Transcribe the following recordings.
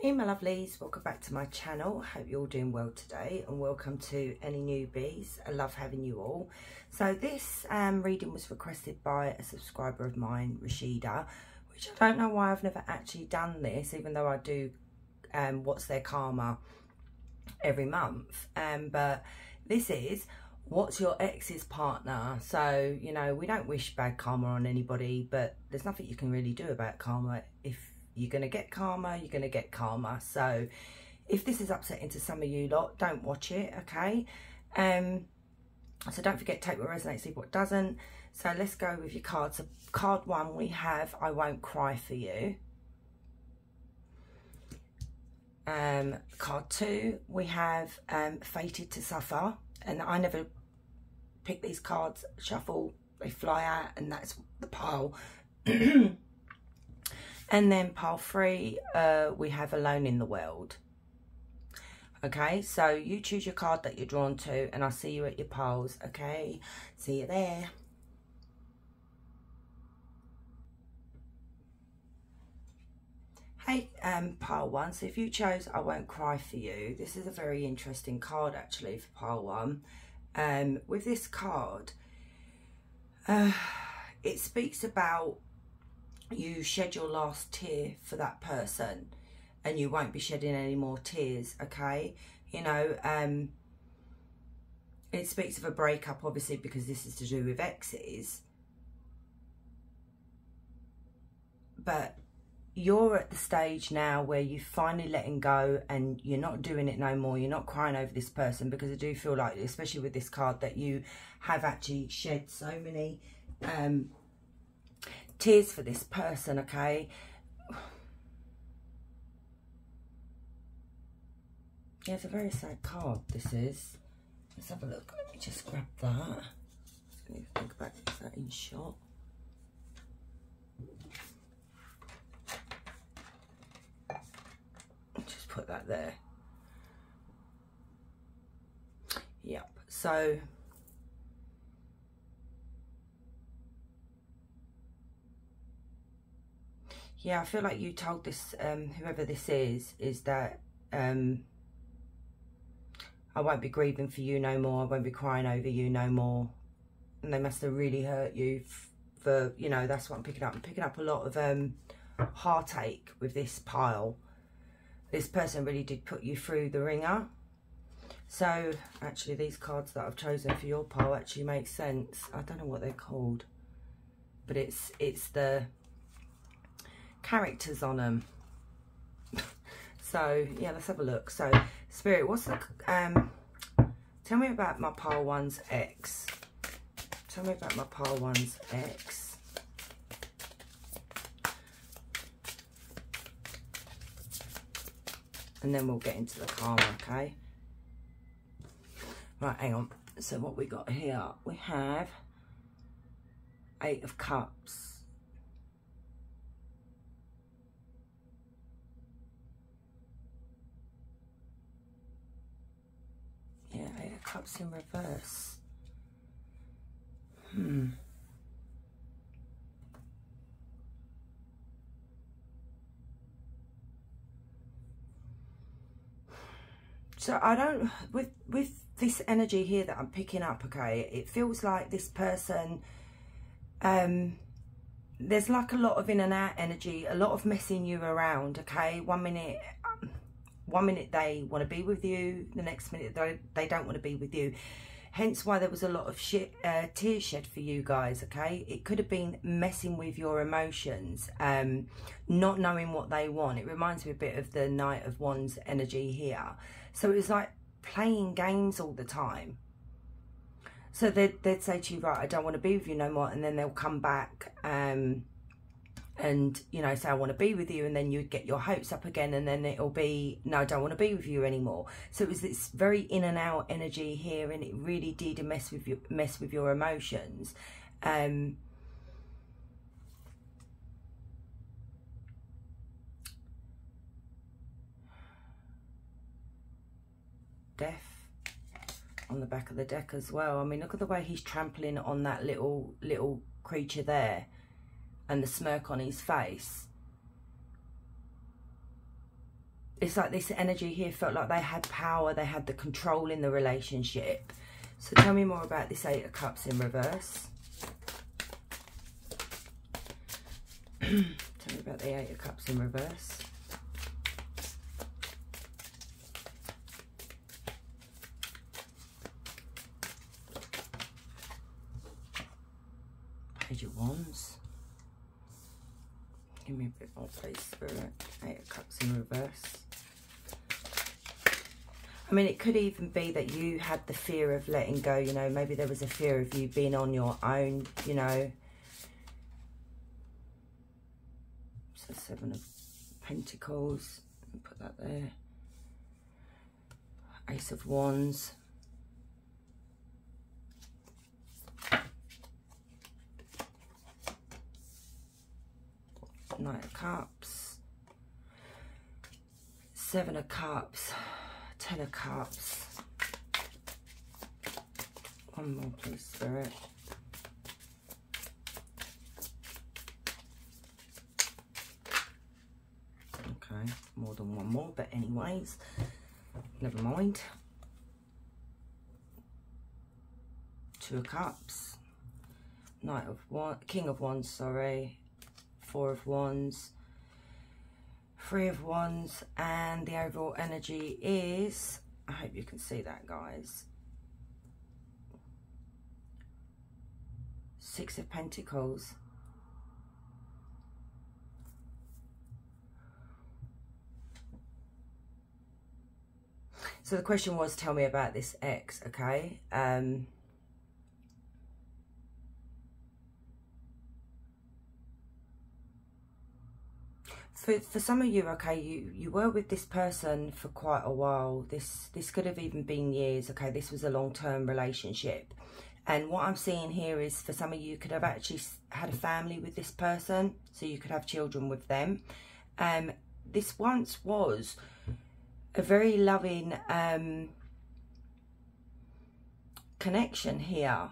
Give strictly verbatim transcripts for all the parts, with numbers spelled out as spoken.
Hey my lovelies, welcome back to my channel. Hope you're all doing well today and welcome to any newbies. I love having you all. So this um, reading was requested by a subscriber of mine, Rashida, which I don't know why I've never actually done this, even though I do um, What's Their Karma every month. Um, but this is, what's your ex's partner? So, you know, we don't wish bad karma on anybody, but there's nothing you can really do about karma. If you're going to get karma, you're going to get karma. So if this is upsetting to some of you lot, don't watch it, okay? Um, so don't forget, take what resonates, leave what doesn't. So let's go with your cards. So card one, we have I Won't Cry For You. Um, card two, we have um, Fated to Suffer. And I never pick these cards, shuffle, they fly out, and that's the pile. And then pile three, uh, we have Alone in the World. Okay, so you choose your card that you're drawn to, and I'll see you at your piles. Okay, see you there. Hey, um, pile one. So if you chose I Won't Cry For You, this is a very interesting card actually for pile one. Um, with this card, uh, it speaks about you shed your last tear for that person and you won't be shedding any more tears, okay? You know, um, it speaks of a breakup, obviously, because this is to do with exes. But you're at the stage now where you're finally letting go and you're not doing it no more. You're not crying over this person, because I do feel like, especially with this card, that you have actually shed so many um, tears for this person, okay? Yeah, it's a very sad card, this is. Let's have a look. Let me just grab that. Let me think about that in shot. Just put that there. Yep, so yeah, I feel like you told this, um, whoever this is, is that um, I won't be grieving for you no more. I won't be crying over you no more. And they must have really hurt you for, you know, that's what I'm picking up. I'm picking up a lot of um, heartache with this pile. This person really did put you through the ringer. So, actually, these cards that I've chosen for your pile actually make sense. I don't know what they're called. But it's it's the characters on them. So yeah, let's have a look. So Spirit, what's the um tell me about my pile one's ex. Tell me about my pile one's ex. And then we'll get into the karma, okay? Right, hang on. So what we got here, we have Eight of Cups. Yeah, Eight of Cups in reverse. Hmm. So I don't, with with this energy here that I'm picking up, okay, it feels like this person, um, there's like a lot of in and out energy, a lot of messing you around, okay? One minute, um, one minute they want to be with you, the next minute they, they don't want to be with you. Hence why there was a lot of shit, uh, tears shed for you guys, okay? It could have been messing with your emotions, um, not knowing what they want. It reminds me a bit of the Knight of Wands energy here. So it was like playing games all the time. So they'd, they'd say to you, right, I don't want to be with you no more. And then they'll come back um, and, you know, say, I want to be with you. And then you'd get your hopes up again. And then it'll be, no, I don't want to be with you anymore. So it was this very in and out energy here. And it really did mess with your, mess with your emotions. Um, death on the back of the deck as well. I mean, look at the way he's trampling on that little little creature there and the smirk on his face. it's like this energy here felt like they had power, they had the control in the relationship. So tell me more about this Eight of Cups in reverse. Tell me about the Eight of Cups in reverse. Page of Wands. Give me a bit more, please, Spirit. Eight of Cups in reverse. I mean, it could even be that you had the fear of letting go, you know. Maybe there was a fear of you being on your own, you know. So Seven of Pentacles. Put that there. Ace of Wands. Knight of Cups. Seven of Cups. Ten of Cups. One more, please, Spirit. Okay, more than one more, but anyways, never mind. Two of Cups. Knight of Wands. King of Wands, sorry. Four of Wands. Three of Wands, and the overall energy is, I hope you can see that, guys, Six of Pentacles. So the question was, tell me about this ex, okay? Um, For, for some of you, okay, you, you were with this person for quite a while. This this could have even been years, okay? This was a long-term relationship. And what I'm seeing here is, for some of you, you could have actually had a family with this person, so you could have children with them. Um, this once was a very loving um, connection here.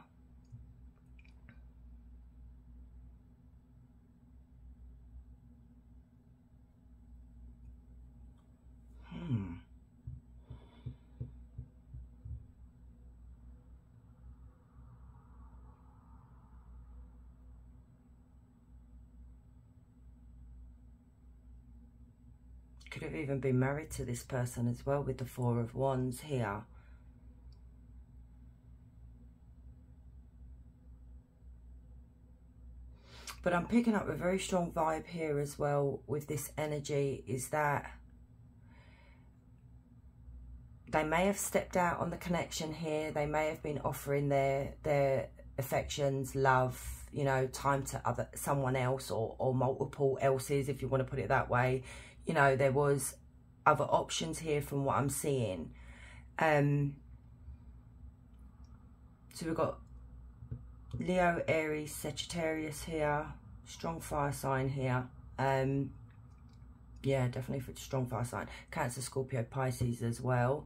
Hmm. Could have even been married to this person as well, with the Four of Wands here. But I'm picking up a very strong vibe here as well with this energy, is that they may have stepped out on the connection here. They may have been offering their their affections, love, you know, time to other someone else, or, or multiple else's, if you want to put it that way. You know, there was other options here from what I'm seeing. Um, so we've got Leo, Aries, Sagittarius here. Strong fire sign here. Um, yeah, definitely for strong fire sign. Cancer, Scorpio, Pisces as well.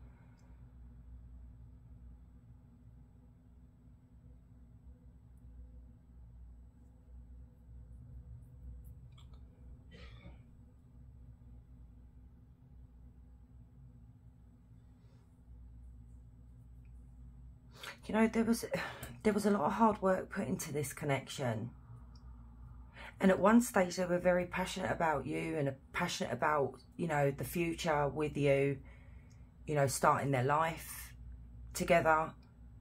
You know, there was there was a lot of hard work put into this connection. And at one stage, they were very passionate about you and passionate about, you know, the future with you, you know, starting their life together.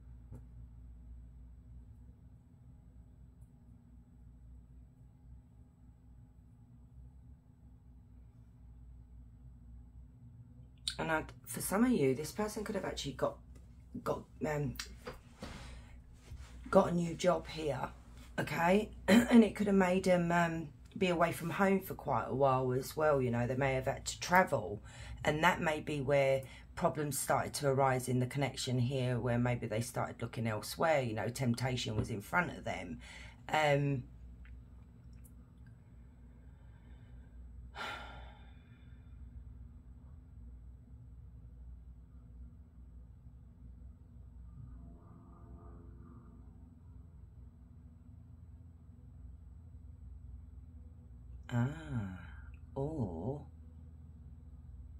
And I'd, for some of you, this person could have actually got got um, got a new job here, okay? And it could have made them um, be away from home for quite a while as well. You know, they may have had to travel, and that may be where problems started to arise in the connection here, where maybe they started looking elsewhere. You know, temptation was in front of them. Um, Ah, or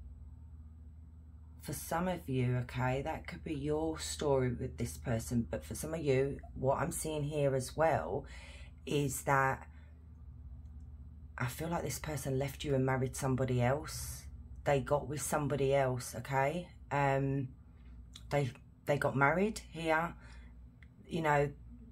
for some of you, okay, that could be your story with this person. But for some of you, what I'm seeing here as well is that I feel like this person left you and married somebody else. They got with somebody else, okay? Um, they they got married here. You know,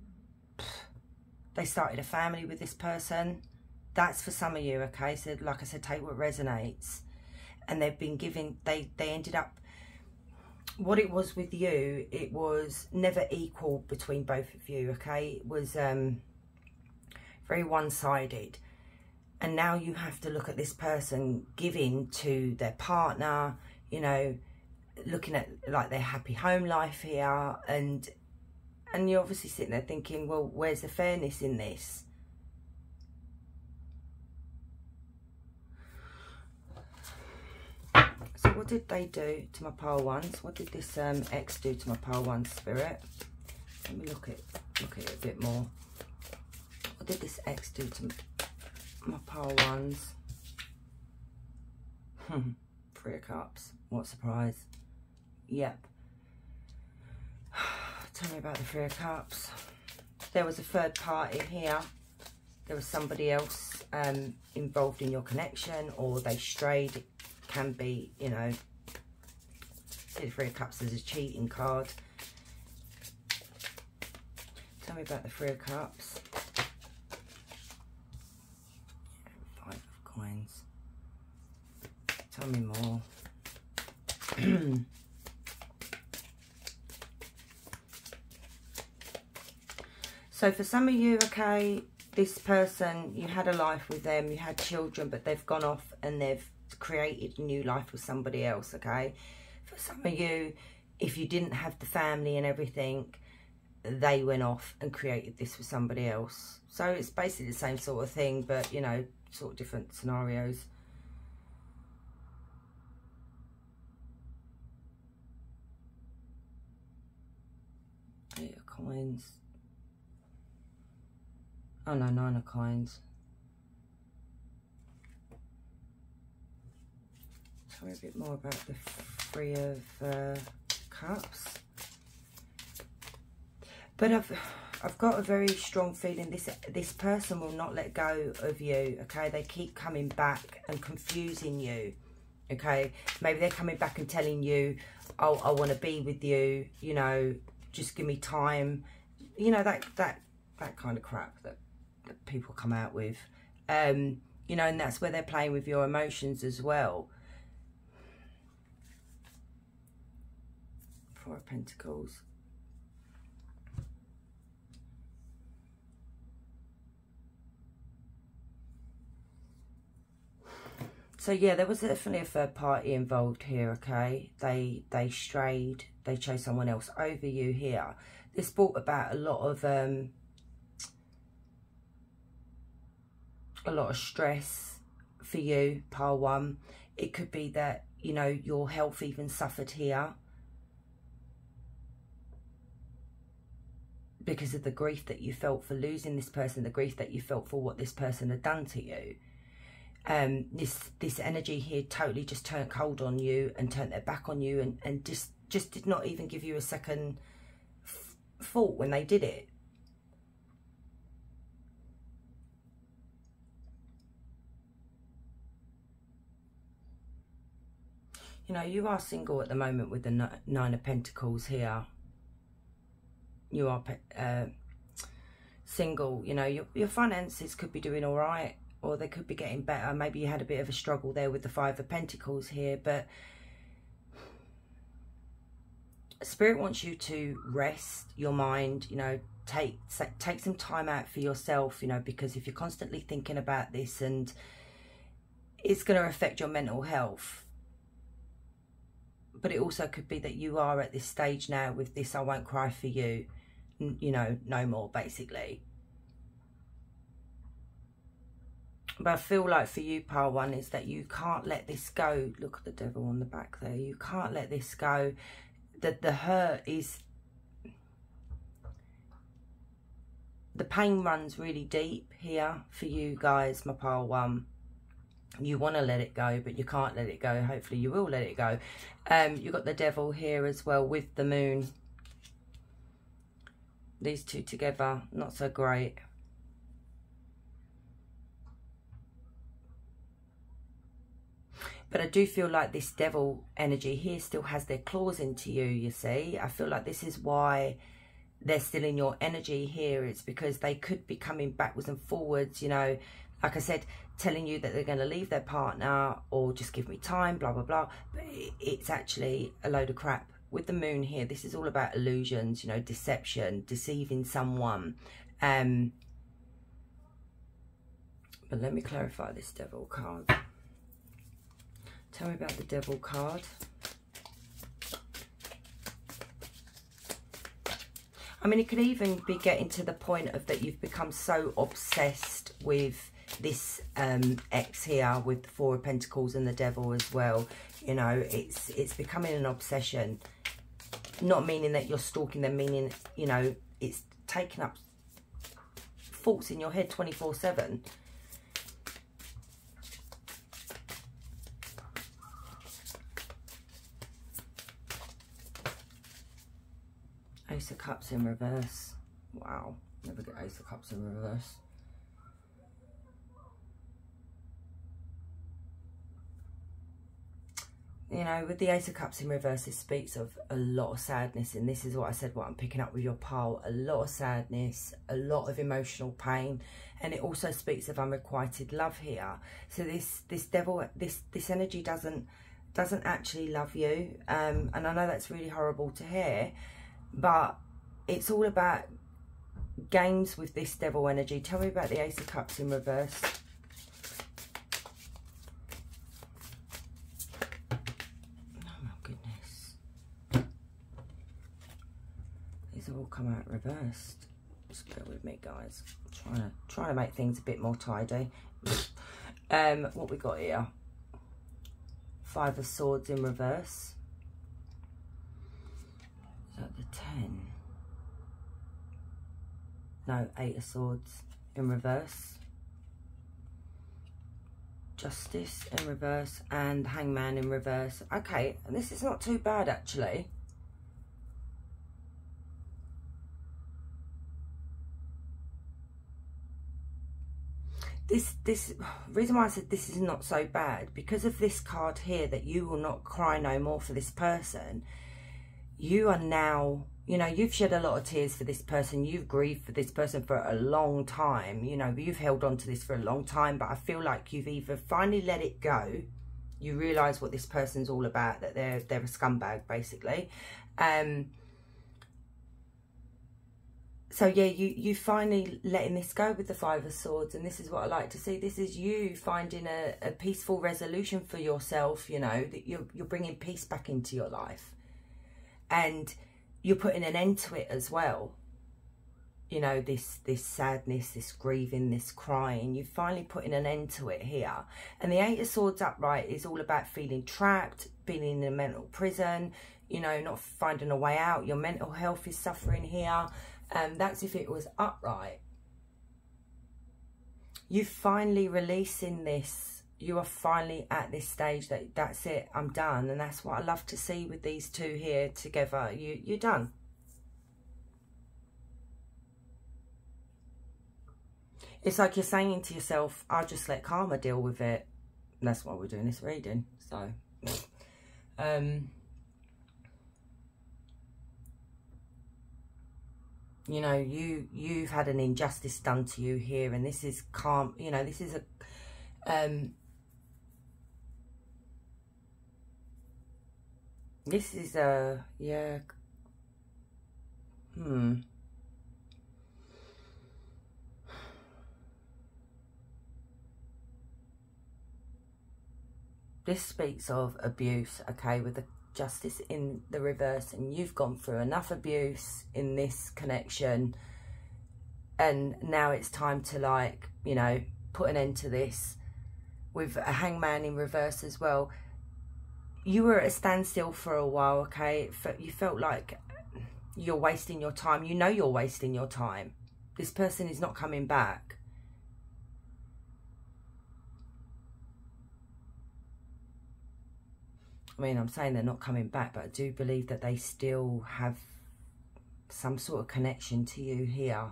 they started a family with this person. That's for some of you, okay? So like I said, take what resonates. And they've been giving, they, they ended up, what it was with you, it was never equal between both of you, okay? It was um, very one-sided. And now you have to look at this person giving to their partner, you know, looking at like their happy home life here. And, and you're obviously sitting there thinking, well, where's the fairness in this? So what did they do to my pile ones? What did this um, ex do to my pile one spirit? Let me look at look at it a bit more. What did this ex do to my pile ones? Three of Cups. What surprise. Yep. Tell me about the Three of Cups. There was a third party here. There was somebody else um, involved in your connection, or they strayed. Can be, you know, see the Three of Cups as a cheating card. Tell me about the Three of Cups. Five of Coins. Tell me more. So for some of you, okay, this person, you had a life with them, you had children, but they've gone off and they've created a new life with somebody else, okay? For some of you, if you didn't have the family and everything, they went off and created this with somebody else. So it's basically the same sort of thing, but, you know, sort of different scenarios. Eight of Coins. Oh no, Nine of Coins. Tell me a bit more about the Three of uh, Cups. But I've I've got a very strong feeling this this person will not let go of you, okay? They keep coming back and confusing you, okay? Maybe they're coming back and telling you, oh, I want to be with you, you know, just give me time. You know, that that that kind of crap that, that people come out with. Um, you know, and that's where they're playing with your emotions as well. Four of Pentacles. So yeah, there was definitely a third party involved here, okay? They they strayed, they chose someone else over you here. This brought about a lot of um a lot of stress for you, pile one. It could be that, you know, your health even suffered here because of the grief that you felt for losing this person, the grief that you felt for what this person had done to you. Um, this this energy here totally just turned cold on you and turned their back on you, and, and just, just did not even give you a second f thought when they did it. You know, you are single at the moment with the Nine of Pentacles here. You are uh, single, you know, your, your finances could be doing all right, or they could be getting better. Maybe you had a bit of a struggle there with the Five of Pentacles here, but Spirit wants you to rest your mind, you know, take take some time out for yourself, you know, because if you're constantly thinking about this, and it's going to affect your mental health. But it also could be that you are at this stage now with this I won't cry for you, you know, no more, basically. But I feel like for you, pile one, is that you can't let this go. Look at the devil on the back there. You can't let this go. That the hurt is... The pain runs really deep here for you guys, my pile one. You want to let it go, but you can't let it go. Hopefully you will let it go. Um, you've got the devil here as well with the moon. These two together, not so great. But I do feel like this devil energy here still has their claws into you, you see. I feel like this is why they're still in your energy here. It's because they could be coming backwards and forwards, you know. Like I said, telling you that they're going to leave their partner or just give me time, blah, blah, blah. But it's actually a load of crap. With the moon here, this is all about illusions, you know, deception, deceiving someone. Um, but let me clarify this devil card. Tell me about the devil card. I mean, it could even be getting to the point of that you've become so obsessed with this um, ex here with the Four of Pentacles and the devil as well. You know, it's it's becoming an obsession. Not meaning that you're stalking them, meaning, you know, it's taking up thoughts in your head twenty-four seven. Ace of Cups in reverse. Wow, never get Ace of Cups in reverse. You know, with the Ace of Cups in reverse, it speaks of a lot of sadness. And this is what I said, what I'm picking up with your pile. A lot of sadness, a lot of emotional pain. And it also speaks of unrequited love here. So this this devil, this this energy doesn't doesn't actually love you. Um, and I know that's really horrible to hear. But it's all about games with this devil energy. Tell me about the Ace of Cups in reverse. All come out reversed. Just bear with me, guys. I'm trying to trying to make things a bit more tidy. um, what we got here? Five of Swords in reverse. Is that the ten? No, Eight of Swords in reverse. Justice in reverse and Hangman in reverse. Okay, and this is not too bad actually. This, this, reason why I said this is not so bad, because of this card here, that you will not cry no more for this person. You are now, you know, you've shed a lot of tears for this person. You've grieved for this person for a long time. You know, you've held on to this for a long time, but I feel like you've either finally let it go. You realise what this person's all about, that they're, they're a scumbag, basically. Um... So, yeah, you, you finally letting this go with the Five of Swords. And this is what I like to see. This is you finding a, a peaceful resolution for yourself, you know, that you're, you're bringing peace back into your life. And you're putting an end to it as well. You know, this, this sadness, this grieving, this crying. You're finally putting an end to it here. And the Eight of Swords upright is all about feeling trapped, being in a mental prison, you know, not finding a way out. Your mental health is suffering here. Um, that's if it was upright. You finally releasing this. You are finally at this stage that that's it. I'm done. And that's what I love to see with these two here together. You, you're done. It's like you're saying to yourself, I'll just let karma deal with it. And that's why we're doing this reading. So, um... you know, you, you've had an injustice done to you here, and this is calm, you know, this is a, um, this is a, yeah, hmm. This speaks of abuse, okay, with the Justice in the reverse, and you've gone through enough abuse in this connection, and now it's time to, like, you know, put an end to this. With a Hangman in reverse as well, you were at a standstill for a while, okay? You felt like you're wasting your time. You know you're wasting your time. This person is not coming back. I mean, I'm saying they're not coming back, but I do believe that they still have some sort of connection to you here.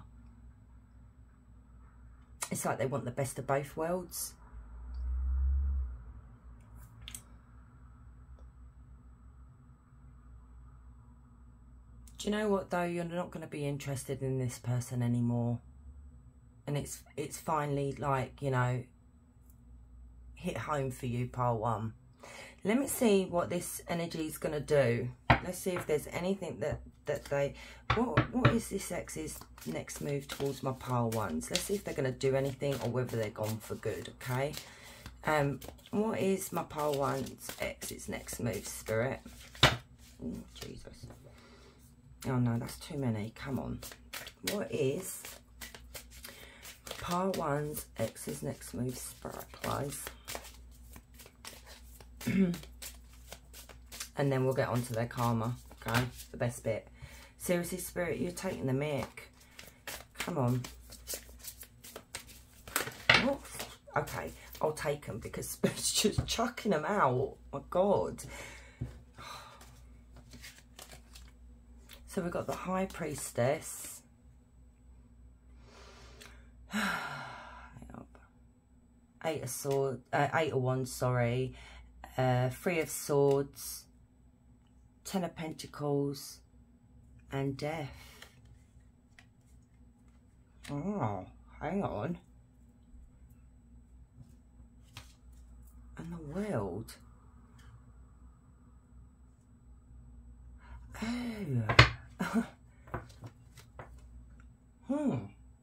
It's like they want the best of both worlds. Do you know what though? You're not going to be interested in this person anymore. And it's it's finally like, you know, hit home for you, pile one. Let me see what this energy is going to do. Let's see if there's anything that, that they... What, what is this ex's next move towards my pile ones? Let's see if they're going to do anything or whether they're gone for good, okay? Um, what is my pile one's ex's next move, Spirit? Oh, Jesus. Oh, no, that's too many. Come on. What is pile one's ex's next move, Spirit, please? And then we'll get on to their karma, okay? The best bit. Seriously, Spirit, you're taking the mic. Come on. What? Okay, I'll take them because Spirit's just chucking them out. My God. So we've got the High Priestess. Eight of Swords, uh, Eight of Wands, sorry. Uh, Three of Swords, Ten of Pentacles, and Death. Oh, hang on. And the World. Oh. hmm.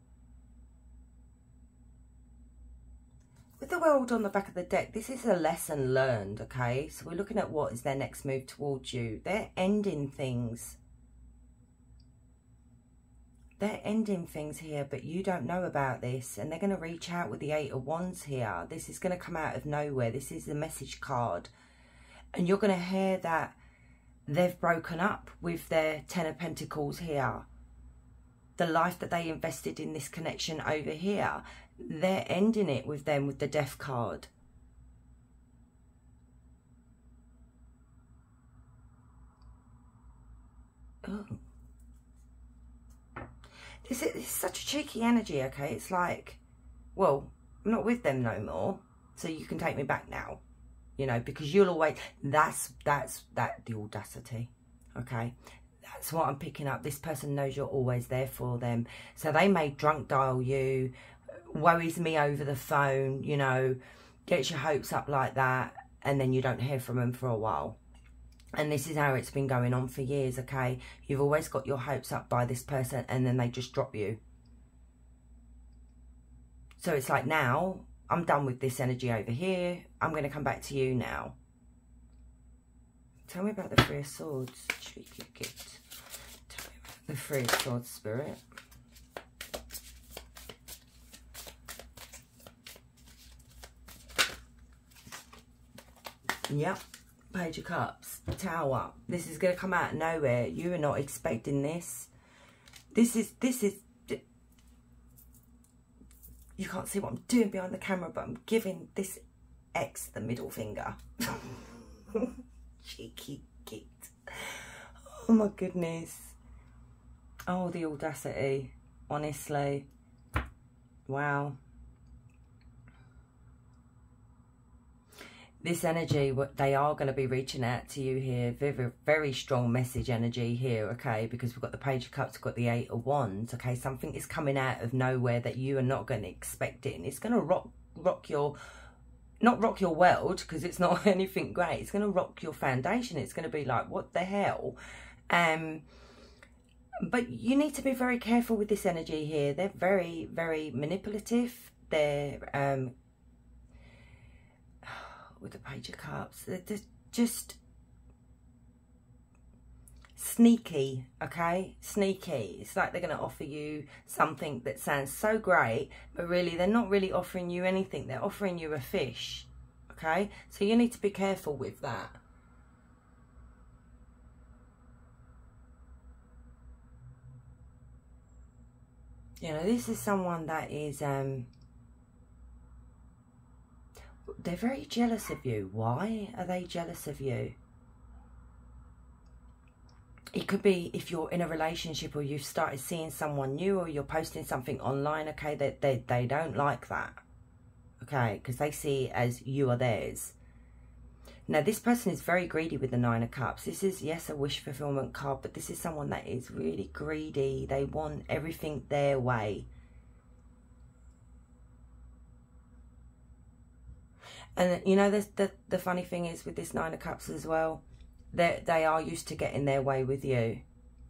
With the World on the back of the deck, this is a lesson learned, okay? So we're looking at what is their next move towards you. They're ending things. They're ending things here, but you don't know about this. And they're going to reach out with the Eight of Wands here. This is going to come out of nowhere. This is the message card. And you're going to hear that they've broken up with their Ten of Pentacles here. The life that they invested in this connection over here, they're ending it with them with the Death card. Oh. This is, this is such a cheeky energy, okay? It's like, well, I'm not with them no more, so you can take me back now. You know, because you'll always, that's, that's, that, the audacity, okay? That's what I'm picking up. This person knows you're always there for them. So they may drunk dial you, worries me over the phone, you know, gets your hopes up like that, and then you don't hear from them for a while. And this is how it's been going on for years, okay? You've always got your hopes up by this person, and then they just drop you. So it's like, now, I'm done with this energy over here. I'm going to come back to you now. Tell me about the Three of Swords. Cheeky git. Tell me about the Three of Swords, Spirit. Yep. Page of Cups. Tower. This is going to come out of nowhere. You are not expecting this. This is, this is, you can't see what I'm doing behind the camera, but I'm giving this ex the middle finger. Cheeky git. Oh my goodness. Oh, the audacity. Honestly. Wow. This energy, what they are going to be reaching out to you here. Very, very strong message energy here, okay? Because we've got the Page of Cups, we've got the Eight of Wands, okay? Something is coming out of nowhere that you are not going to expect it. And it's going to rock, rock your, not rock your world, because it's not anything great. It's going to rock your foundation. It's going to be like, what the hell? Um, but you need to be very careful with this energy here. They're very, very manipulative. They're... Um, with the Page of Cups, they're just sneaky, okay? Sneaky. It's like they're going to offer you something that sounds so great, but really they're not really offering you anything. They're offering you a fish, okay? So you need to be careful with that. You know, this is someone that is... um. They're very jealous of you. Why are they jealous of you? it could be if you're in a relationship or you've started seeing someone new or you're posting something online, okay, that they, they, they don't like that, okay, because they see it as you are theirs. Now, this person is very greedy with the Nine of Cups. This is, yes, a wish fulfillment card, but this is someone that is really greedy. They want everything their way. And, you know, the, the, the funny thing is with this Nine of Cups as well, they they are used to getting their way with you.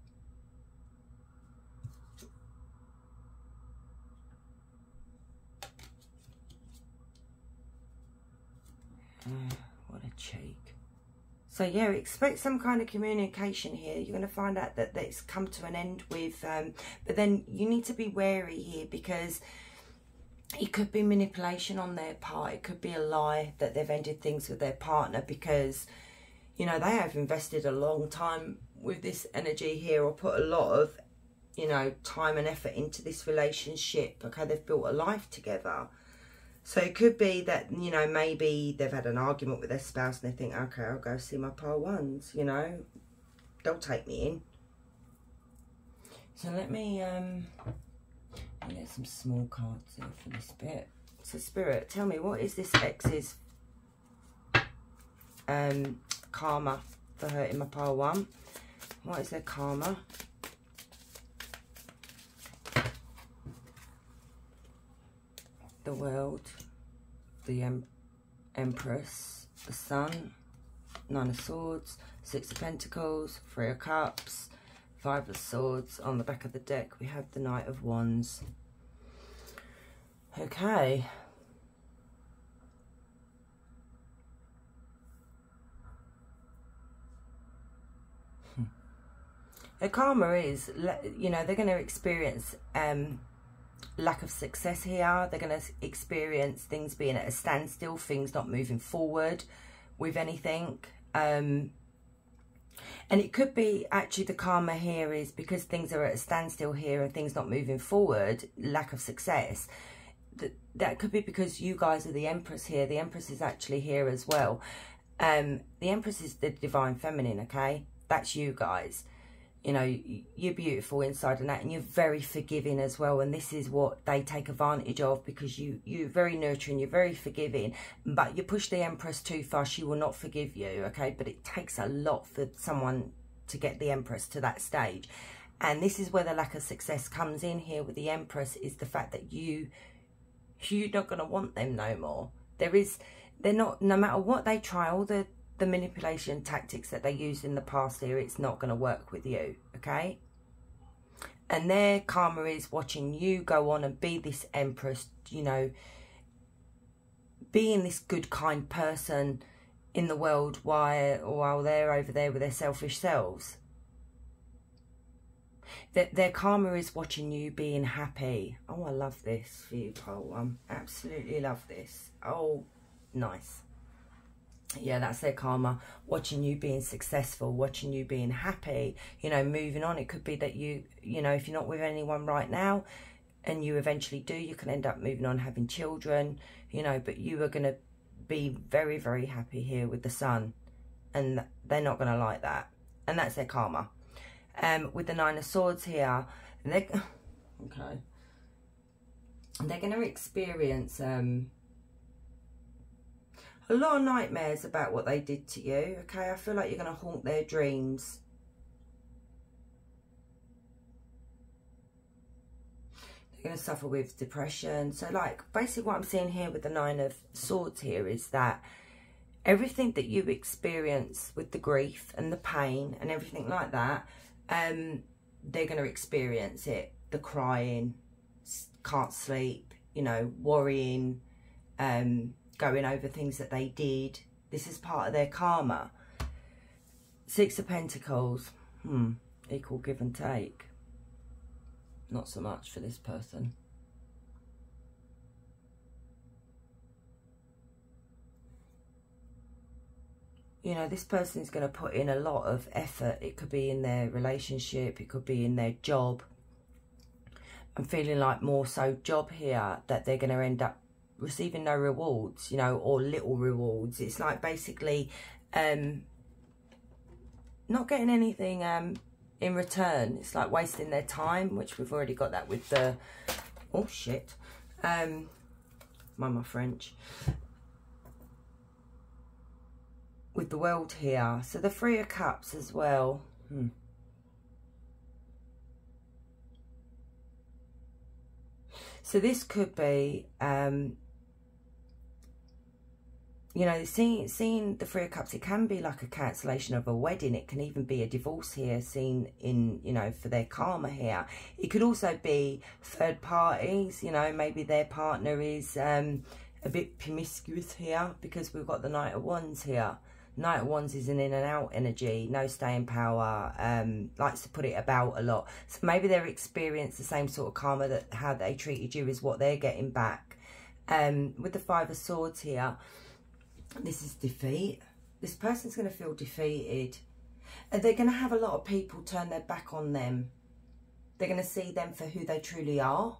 Uh, what a cheek. So, yeah, expect some kind of communication here. You're going to find out that, that it's come to an end with... Um, but then you need to be wary here because it could be manipulation on their part. It could be a lie that they've ended things with their partner because... You know, they have invested a long time with this energy here or put a lot of, you know, time and effort into this relationship. Okay, they've built a life together. So it could be that, you know, maybe they've had an argument with their spouse and they think, okay, I'll go see my pile ones, you know. They'll take me in. So let me, um, let me get some small cards here for this bit. So Spirit, tell me, what is this ex's um, karma for hurting my pile one? What is their karma? The World, the em Empress, the Sun, Nine of Swords, Six of Pentacles, Three of Cups, Five of Swords. On the back of the deck we have the Knight of Wands. Okay. The karma is, you know, they're going to experience um, lack of success here. They're going to experience things being at a standstill, things not moving forward with anything. Um, and it could be actually the karma here is because things are at a standstill here and things not moving forward, lack of success. That, that could be because you guys are the Empress here. The Empress is actually here as well. Um, the Empress is the Divine Feminine, okay? That's you guys. You know, you're beautiful inside and out, and you're very forgiving as well. And this is what they take advantage of because you, you're very nurturing, you're very forgiving. But you push the Empress too far, she will not forgive you, okay? But it takes a lot for someone to get the Empress to that stage. And this is where the lack of success comes in here with the Empress, is the fact that you, you're not going to want them no more. There is, they're not, no matter what they try, all the... the manipulation tactics that they used in the past here, it's not going to work with you, okay? And their karma is watching you go on and be this Empress, you know, being this good, kind person in the world while, while they're over there with their selfish selves. Their, their karma is watching you being happy. Oh, I love this for you, pile one. Absolutely love this. Oh, nice. Yeah, that's their karma, watching you being successful, watching you being happy, you know, moving on. It could be that you, you know, if you're not with anyone right now and you eventually do, you can end up moving on, having children, you know, but you are going to be very, very happy here with the Sun, and they're not going to like that. And that's their karma. Um, with the Nine of Swords here, they're, okay, they're going to experience... Um, a lot of nightmares about what they did to you, okay? I feel like you're going to haunt their dreams. They're going to suffer with depression. So, like, basically what I'm seeing here with the Nine of Swords here is that everything that you experience with the grief and the pain and everything like that, um, they're going to experience it. The crying, can't sleep, you know, worrying, um... going over things that they did. This is part of their karma. Six of Pentacles. Hmm. Equal give and take. Not so much for this person. You know, this person's going to put in a lot of effort. It could be in their relationship. It could be in their job. I'm feeling like more so job here, that they're going to end up receiving no rewards, you know, or little rewards. It's like basically um not getting anything um in return. It's like wasting their time, which we've already got that with the, oh shit, um, mind my French, with the world here. So the Three of Cups as well. Hmm. So this could be, um, you know, seeing, seeing the Three of Cups, it can be like a cancellation of a wedding. It can even be a divorce here, seen in, you know, for their karma here. It could also be third parties, you know, maybe their partner is um, a bit promiscuous here, because we've got the Knight of Wands here. Knight of Wands is an in and out energy, no staying power, um, likes to put it about a lot. So maybe they're experiencing the same sort of karma, that how they treated you is what they're getting back. Um, with the Five of Swords here, this is defeat. This person's going to feel defeated. And they're going to have a lot of people turn their back on them. They're going to see them for who they truly are.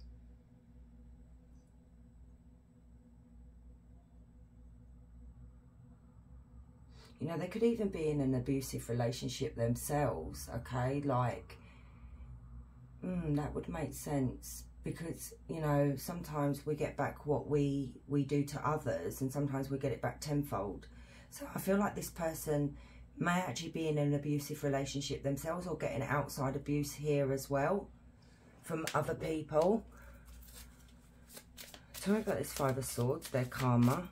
You know, they could even be in an abusive relationship themselves, okay? Like, mm, that would make sense, because, you know, sometimes we get back what we, we do to others, and sometimes we get it back tenfold. So I feel like this person may actually be in an abusive relationship themselves, or getting outside abuse here as well from other people. Tell me about this Five of Swords, their karma.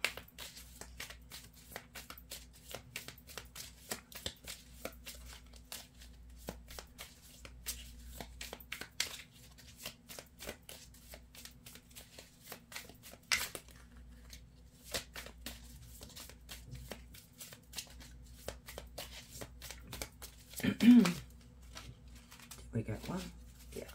Did we get one? Yep.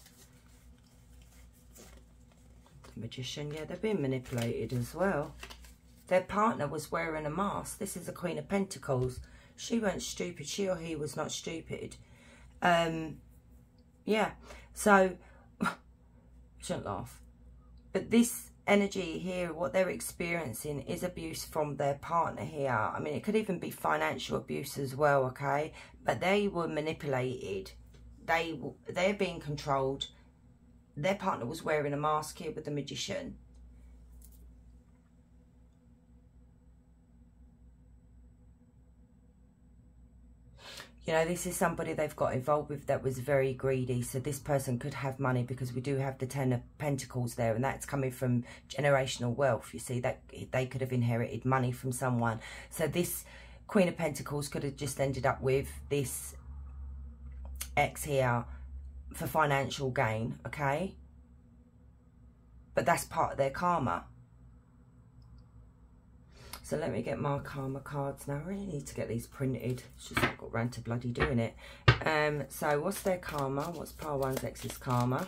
The Magician, yeah, they're being manipulated as well. Their partner was wearing a mask. This is the Queen of Pentacles. She weren't stupid. She or he was not stupid. Um, yeah, so, shouldn't laugh. But this energy here, what they're experiencing is abuse from their partner here. I mean, it could even be financial abuse as well, okay? But they were manipulated. They, they're being controlled. Their partner was wearing a mask here with the Magician. You know, this is somebody they've got involved with that was very greedy. So this person could have money, because we do have the Ten of Pentacles there, and that's coming from generational wealth. You see, that they could have inherited money from someone. So this Queen of Pentacles could have just ended up with this ex here for financial gain, okay? But that's part of their karma. So let me get my karma cards now. I really need to get these printed. It's just I've got round to bloody doing it. Um, so what's their karma? What's Pile One's ex's karma?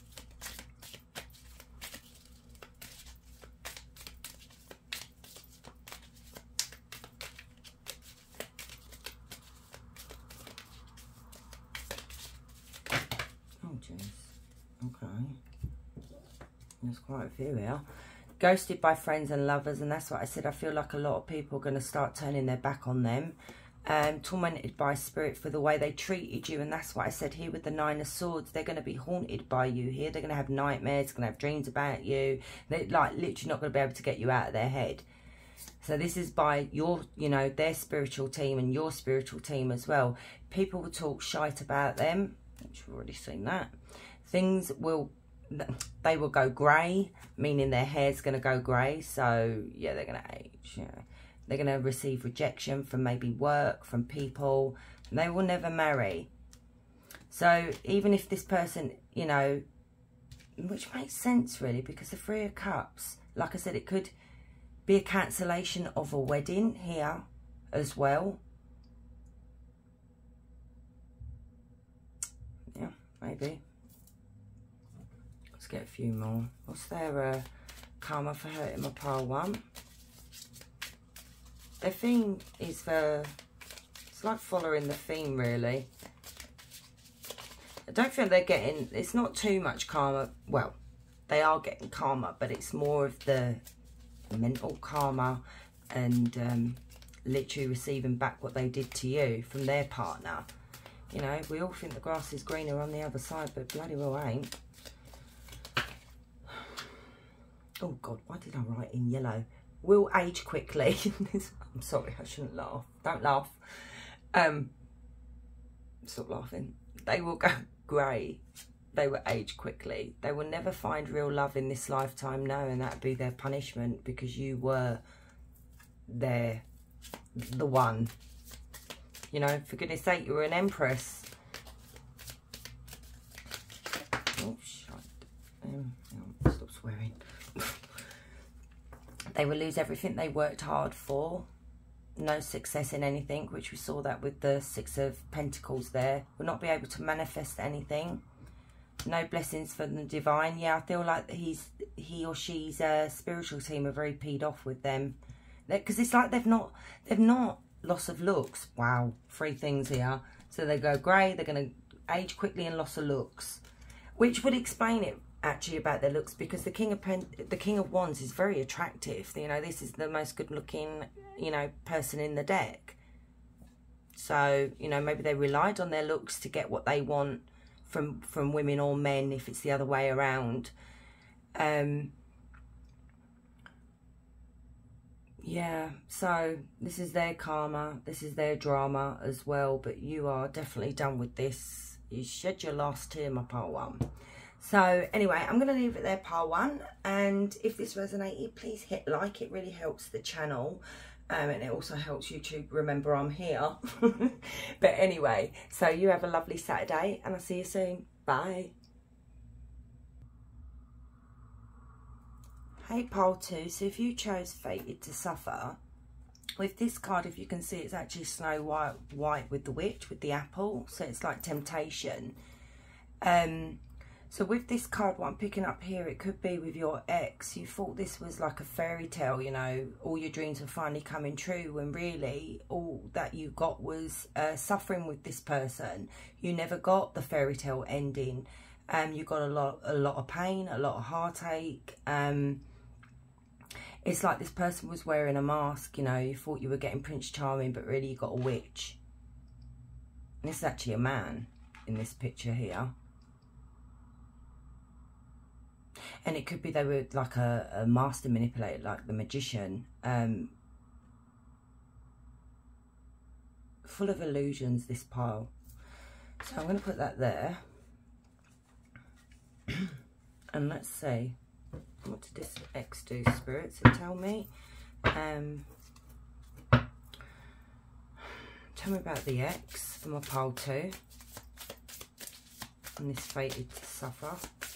Oh, jeez. Okay. There's quite a few here. Ghosted by friends and lovers, and that's what I said. I feel like a lot of people are going to start turning their back on them. Um, tormented by spirit for the way they treated you, and that's what I said here with the Nine of Swords. They're going to be haunted by you here. They're going to have nightmares, going to have dreams about you. They're like literally not going to be able to get you out of their head. So this is by your, you know, their spiritual team and your spiritual team as well. People will talk shite about them, which we've already seen that. Things will, they will go grey, meaning their hair's going to go grey. So, yeah, they're going to age. Yeah. They're going to receive rejection from maybe work, from people. And they will never marry. So, even if this person, you know, which makes sense, really, because the Three of Cups, like I said, it could be a cancellation of a wedding here as well. Yeah, maybe. Let's get a few more. What's their uh, karma for hurting my pile one? Their theme is for, it's like following the theme, really. I don't think they're getting, it's not too much karma. Well, they are getting karma, but it's more of the mental karma and um, literally receiving back what they did to you from their partner. You know, we all think the grass is greener on the other side, but bloody well ain't. Oh God, why did I write in yellow? Will age quickly. I'm sorry, I shouldn't laugh. Don't laugh. Um, stop laughing. They will go grey. They will age quickly. They will never find real love in this lifetime, no, and that'd be their punishment, because you were their, the one. You know, for goodness sake, you were an empress. Oh, shit. Um, stop swearing. They will lose everything they worked hard for. No success in anything, which we saw that with the Six of Pentacles there. Will not be able to manifest anything. No blessings from the divine. Yeah, I feel like he's he or she's a spiritual team are very peed off with them, because it's like they've not they've not loss of looks. Wow, three things here. So they go grey. They're going to age quickly and loss of looks, which would explain it actually about their looks, because the King of Pen the King of Wands is very attractive. You know, this is the most good looking, you know, person in the deck. So, you know, maybe they relied on their looks to get what they want from from women or men, if it's the other way around. Um yeah, so this is their karma, this is their drama as well, but you are definitely done with this. You shed your last tear, my pile one. So anyway, I'm going to leave it there, pile one, and if this resonated, please hit like. It really helps the channel. Um, and it also helps YouTube remember I'm here. But anyway, so you have a lovely Saturday, and I'll see you soon. Bye. Hey, pile two. So if you chose Fated to Suffer, with this card, if you can see, it's actually Snow White, white with the witch, with the apple. So it's like temptation. Um... So with this card, what I'm picking up here, it could be with your ex. You thought this was like a fairy tale, you know, all your dreams were finally coming true, when really all that you got was uh, suffering with this person. You never got the fairy tale ending. Um, you got a lot, a lot of pain, a lot of heartache. Um, it's like this person was wearing a mask, you know. You thought you were getting Prince Charming, but really you got a witch. And this is actually a man in this picture here. And it could be they were like a, a master manipulator, like the magician. Um, full of illusions, this pile. So I'm going to put that there. And let's see. What did this ex do, Spirit? So tell me. Um, tell me about the ex for my pile two. And this Fated to Suffer.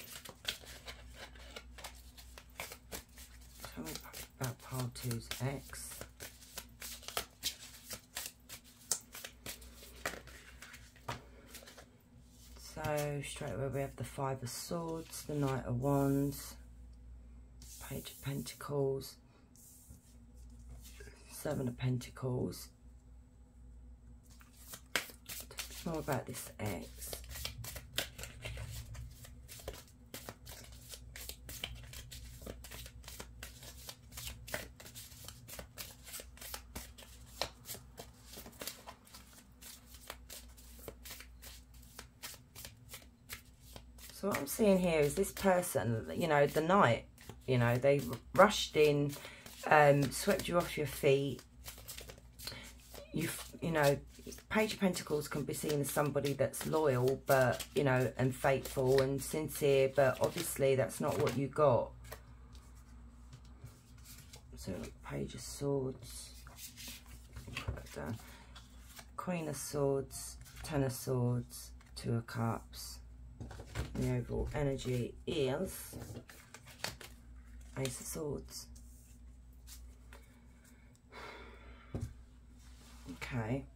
Tell me about pile two's ex. So straight away we have the Five of Swords, the Knight of Wands, Page of Pentacles, Seven of Pentacles. Tell me more about this ex. So what I'm seeing here is this person, you know, the night, you know, they rushed in, um, swept you off your feet. You, you know, Page of Pentacles can be seen as somebody that's loyal, but, you know, and faithful and sincere, but obviously that's not what you got. So, Page of Swords, Queen of Swords, Ten of Swords, Two of Cups. The overall energy is Ace of Swords. Okay.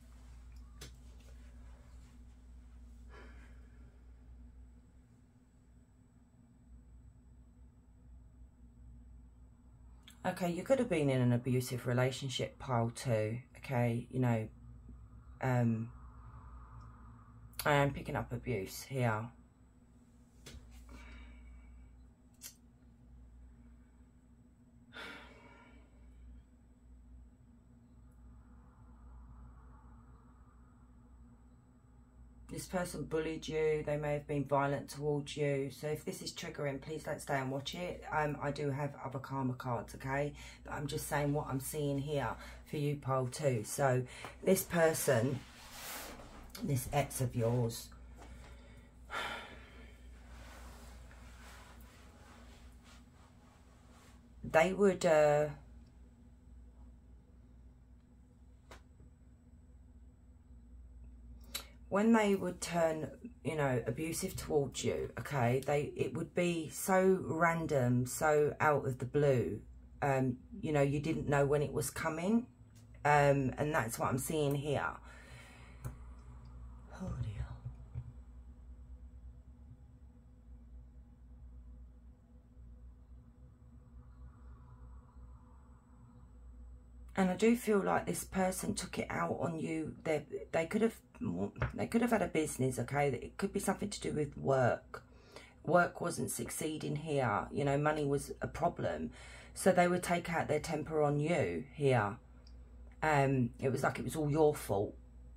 Okay, you could have been in an abusive relationship, pile two. Okay, you know, um, I am picking up abuse here. this person bullied you. They may have been violent towards you. So if this is triggering, please don't stay and watch it. Um, I do have other karma cards, okay? But I'm just saying what I'm seeing here for you, pole too. So this person, this ex of yours, they would... Uh, when they would turn, you know, abusive towards you, okay, they it would be so random, so out of the blue. Um, you know, you didn't know when it was coming. Um, and that's what I'm seeing here. Oh dear. And I do feel like this person took it out on you. They they could have they could have had a business, okay? It could be something to do with work. Work wasn't succeeding here. You know, money was a problem. So they would take out their temper on you here. Um, it was like it was all your fault.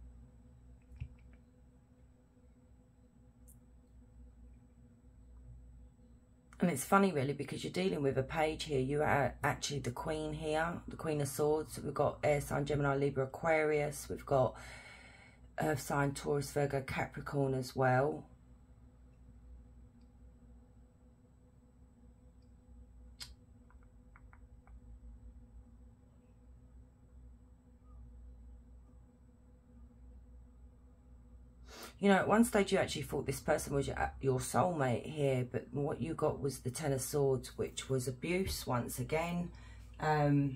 And it's funny, really, because you're dealing with a page here. You are actually the Queen here, the Queen of Swords. We've got air sign, Gemini, Libra, Aquarius. We've got earth sign, Taurus, Virgo, Capricorn as well. You know, at one stage you actually thought this person was your, your soulmate here, but what you got was the Ten of Swords, which was abuse once again. Um,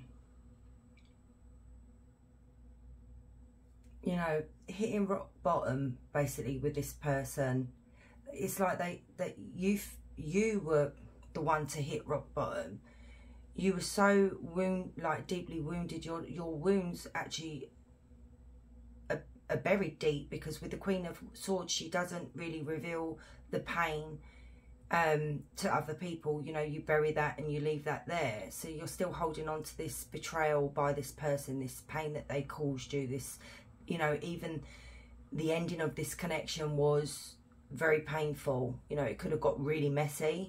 you know, hitting rock bottom, basically, with this person. It's like they that you you were the one to hit rock bottom. You were so wound, like deeply wounded. Your your wounds actually are buried deep, because with the Queen of Swords, she doesn't really reveal the pain um to other people. You know, you bury that and you leave that there, so you're still holding on to this betrayal by this person, this pain that they caused you. This, you know, even the ending of this connection was very painful. You know, it could have got really messy,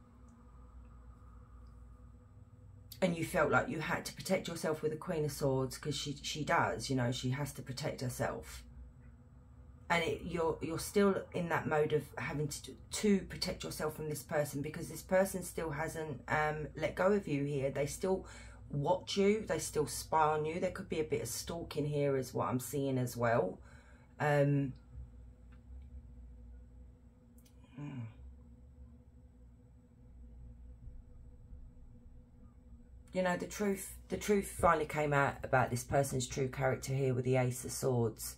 and you felt like you had to protect yourself with the Queen of Swords, because she she does, you know, she has to protect herself. And it, you're you're still in that mode of having to to protect yourself from this person, because this person still hasn't um, let go of you here. They still watch you. They still spy on you. There could be a bit of stalking here, is what I'm seeing as well. Um, hmm. You know, the truth, the truth finally came out about this person's true character here with the Ace of Swords.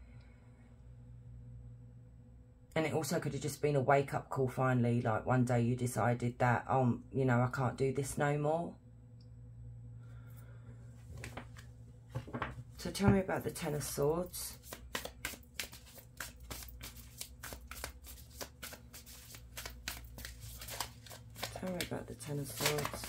And it also could have just been a wake-up call finally. Like one day you decided that, um, you know, I can't do this no more. So tell me about the Ten of Swords. Tell me about the Ten of Swords.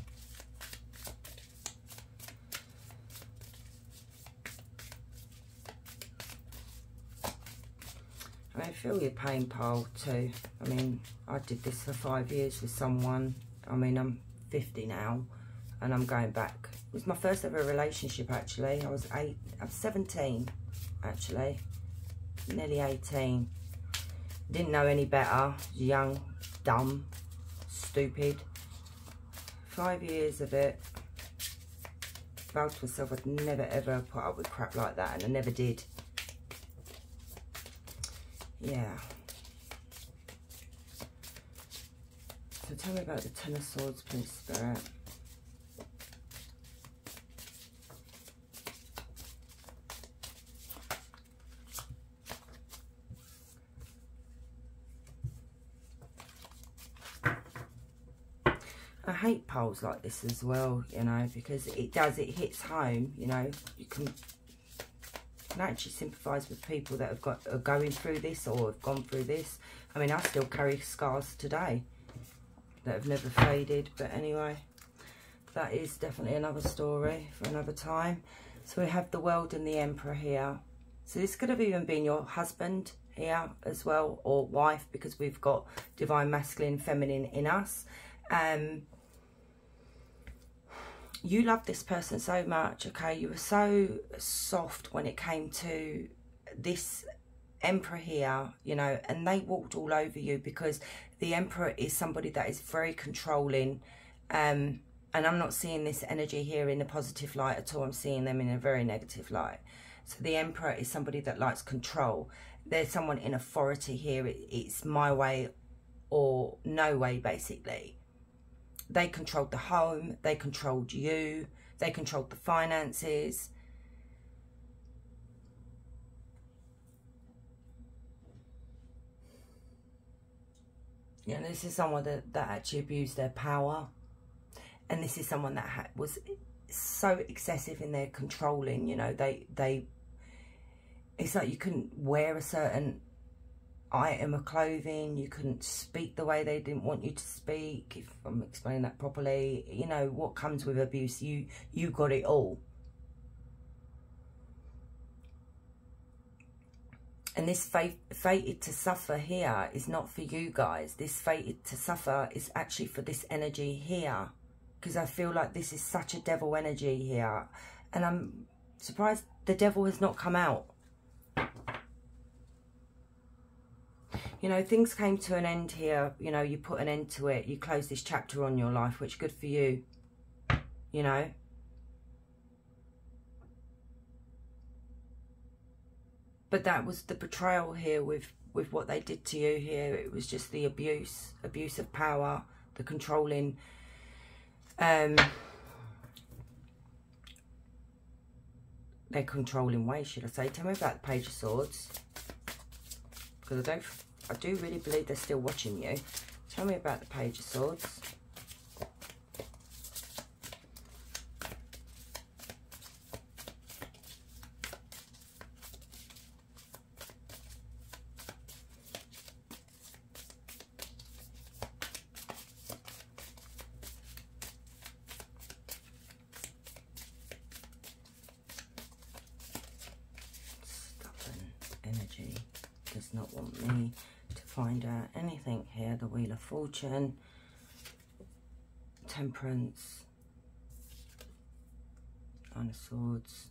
I feel your pain, pole, too. I mean, I did this for five years with someone. I mean, I'm fifty now, and I'm going back. It was my first ever relationship, actually. I was eight, I was seventeen, actually. Nearly eighteen. Didn't know any better. Young, dumb, stupid. Five years of it. Vowed to myself I'd never, ever put up with crap like that, and I never did. Yeah. So tell me about the Ten of Swords, please, Spirit. I hate poles like this as well, you know, because it does, it hits home, you know. You can can actually sympathise with people that have got are going through this or have gone through this. I mean, I still carry scars today that have never faded, but anyway, that is definitely another story for another time. So we have the World and the Emperor here. So this could have even been your husband here as well, or wife, because we've got divine masculine, feminine in us. Um, you love this person so much, okay? You were so soft when it came to this Emperor here, you know, and they walked all over you, because the Emperor is somebody that is very controlling. Um, and I'm not seeing this energy here in a positive light at all. I'm seeing them in a very negative light. So the Emperor is somebody that likes control. There's someone in authority here. It, it's my way or no way, basically. They controlled the home. They controlled you. They controlled the finances. You know, this is someone that, that actually abused their power. And this is someone that ha was so excessive in their controlling, you know. They, they, it's like you couldn't wear a certain item of clothing. You couldn't speak the way they didn't want you to speak, if I'm explaining that properly. You know, what comes with abuse, you, you got it all. And this fate, fated to suffer here is not for you guys. This fated to suffer is actually for this energy here. Because I feel like this is such a devil energy here. And I'm surprised the devil has not come out. You know, things came to an end here. You know, you put an end to it. You closed this chapter on your life, which good for you. You know. But that was the betrayal here with, with what they did to you here. It was just the abuse, abuse of power, the controlling, um, their controlling way, should I say. Tell me about the Page of Swords. Because I don't, I do really believe they're still watching you. Tell me about the Page of Swords. Energy does not want me to find out anything here. The Wheel of Fortune, Temperance, Nine of Swords,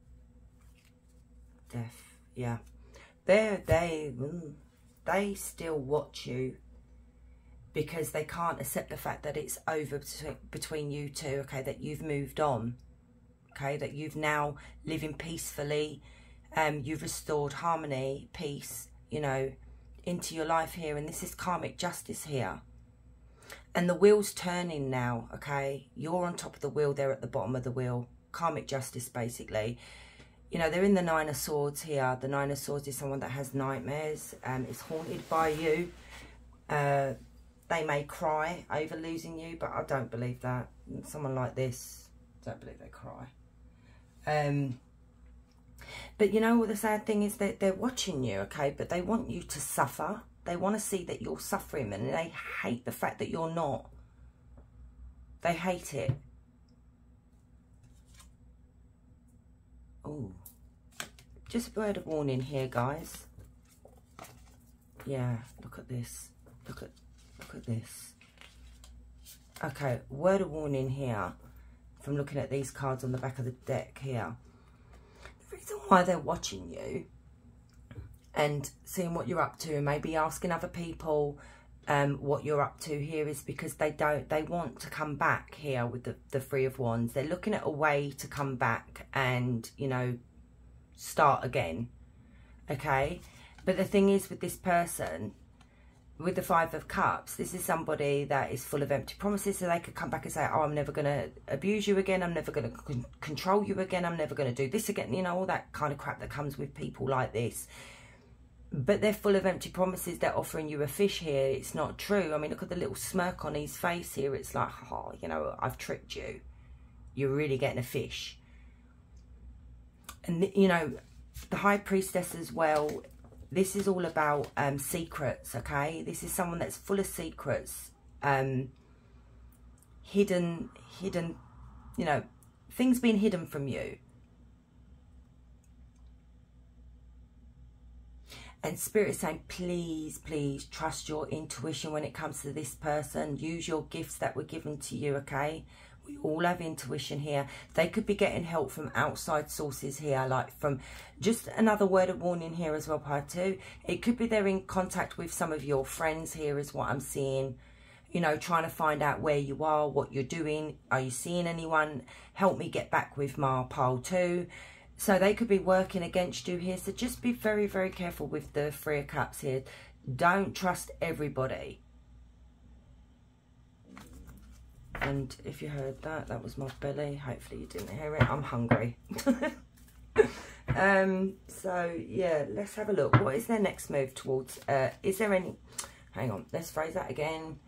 Death. Yeah, they they they still watch you because they can't accept the fact that it's over between you two. Okay, that you've moved on. Okay, that you've now living peacefully. Um, you've restored harmony, peace, you know, into your life here. And this is karmic justice here. And the wheel's turning now, okay? You're on top of the wheel, they're at the bottom of the wheel. Karmic justice, basically. You know, they're in the Nine of Swords here. The Nine of Swords is someone that has nightmares. Um, is haunted by you. Uh, they may cry over losing you, but I don't believe that. Someone like this, I don't believe they cry. Um... But you know what the sad thing is, that they're watching you, okay? But they want you to suffer. They want to see that you're suffering, and they hate the fact that you're not. They hate it. Oh, just a word of warning here, guys. Yeah, look at this. Look at, look at this. Okay, word of warning here. From looking at these cards on the back of the deck here. The reason why they're watching you and seeing what you're up to, and maybe asking other people um, what you're up to here, is because they don't, they want to come back here with the, the Three of Wands. They're looking at a way to come back and, you know, start again, okay? But the thing is with this person, with the Five of Cups, this is somebody that is full of empty promises, so they could come back and say, oh, I'm never going to abuse you again, I'm never going to con control you again, I'm never going to do this again, you know, all that kind of crap that comes with people like this. But they're full of empty promises. They're offering you a fish here. It's not true. I mean, look at the little smirk on his face here. It's like, oh, you know, I've tricked you. You're really getting a fish. And, you know, the High Priestess as well, this is all about um, secrets, okay? This is someone that's full of secrets. Um, hidden, hidden, you know, things being hidden from you. And Spirit is saying, please, please trust your intuition when it comes to this person. Use your gifts that were given to you, okay? We all have intuition here. They could be getting help from outside sources here, like from, just another word of warning here as well, part two. It could be they're in contact with some of your friends here is what I'm seeing. You know, trying to find out where you are, what you're doing. Are you seeing anyone? Help me get back with my pile two. So they could be working against you here. So just be very, very careful with the Three of Cups here. Don't trust everybody. And if you heard that, that was my belly. Hopefully you didn't hear it. I'm hungry. um, so, yeah, let's have a look. What is their next move towards... Uh, is there any... Hang on, let's phrase that again.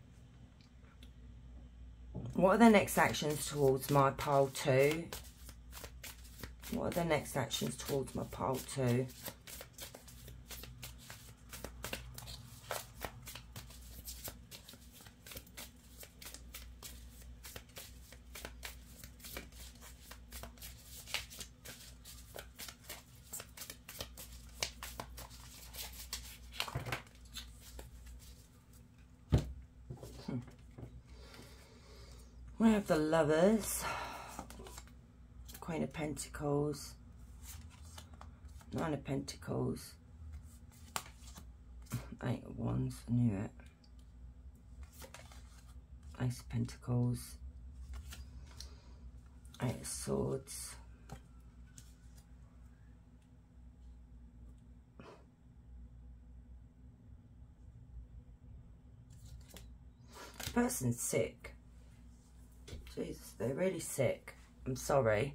What are their next actions towards my pile two? What are their next actions towards my pile two? We have the Lovers, Queen of Pentacles, Nine of Pentacles, Eight of Wands, I knew it, Ace of Pentacles, Eight of Swords, the person's sick. Jesus, they're really sick. I'm sorry.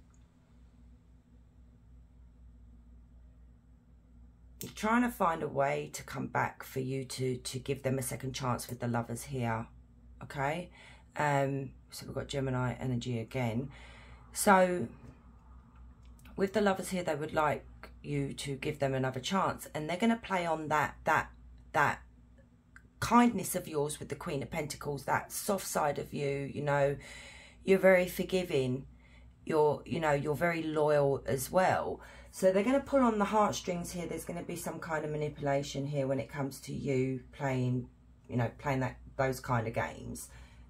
You're trying to find a way to come back for you to, to give them a second chance with the Lovers here. Okay? Um, so we've got Gemini energy again. So, with the Lovers here, they would like you to give them another chance. And they're going to play on that, that, that, kindness of yours with the Queen of Pentacles, that soft side of you. You know, you're very forgiving, you're, you know, you're very loyal as well. So they're going to pull on the heartstrings here. There's going to be some kind of manipulation here when it comes to you playing, you know, playing that those kind of games.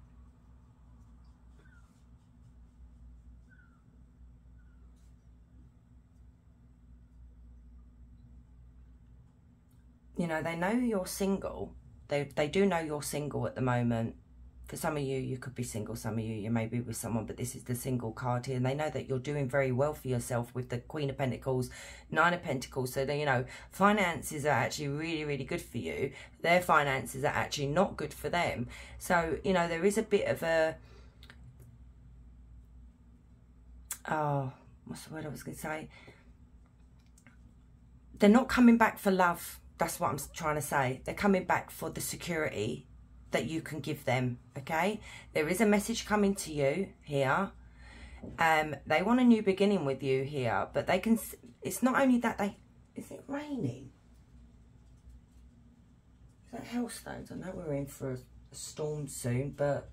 You know, they know you're single. They, they do know you're single at the moment. For some of you, you could be single. Some of you, you may be with someone, but this is the single card here. And they know that you're doing very well for yourself with the Queen of Pentacles, Nine of Pentacles. So, they, you know, finances are actually really, really good for you. Their finances are actually not good for them. So, you know, there is a bit of a... Oh, what's the word I was going to say? They're not coming back for love. That's what I'm trying to say. They're coming back for the security that you can give them, okay? There is a message coming to you here. Um, they want a new beginning with you here, but they can... It's not only that they... Is it raining? Is that hailstones? I know we're in for a, a storm soon, but...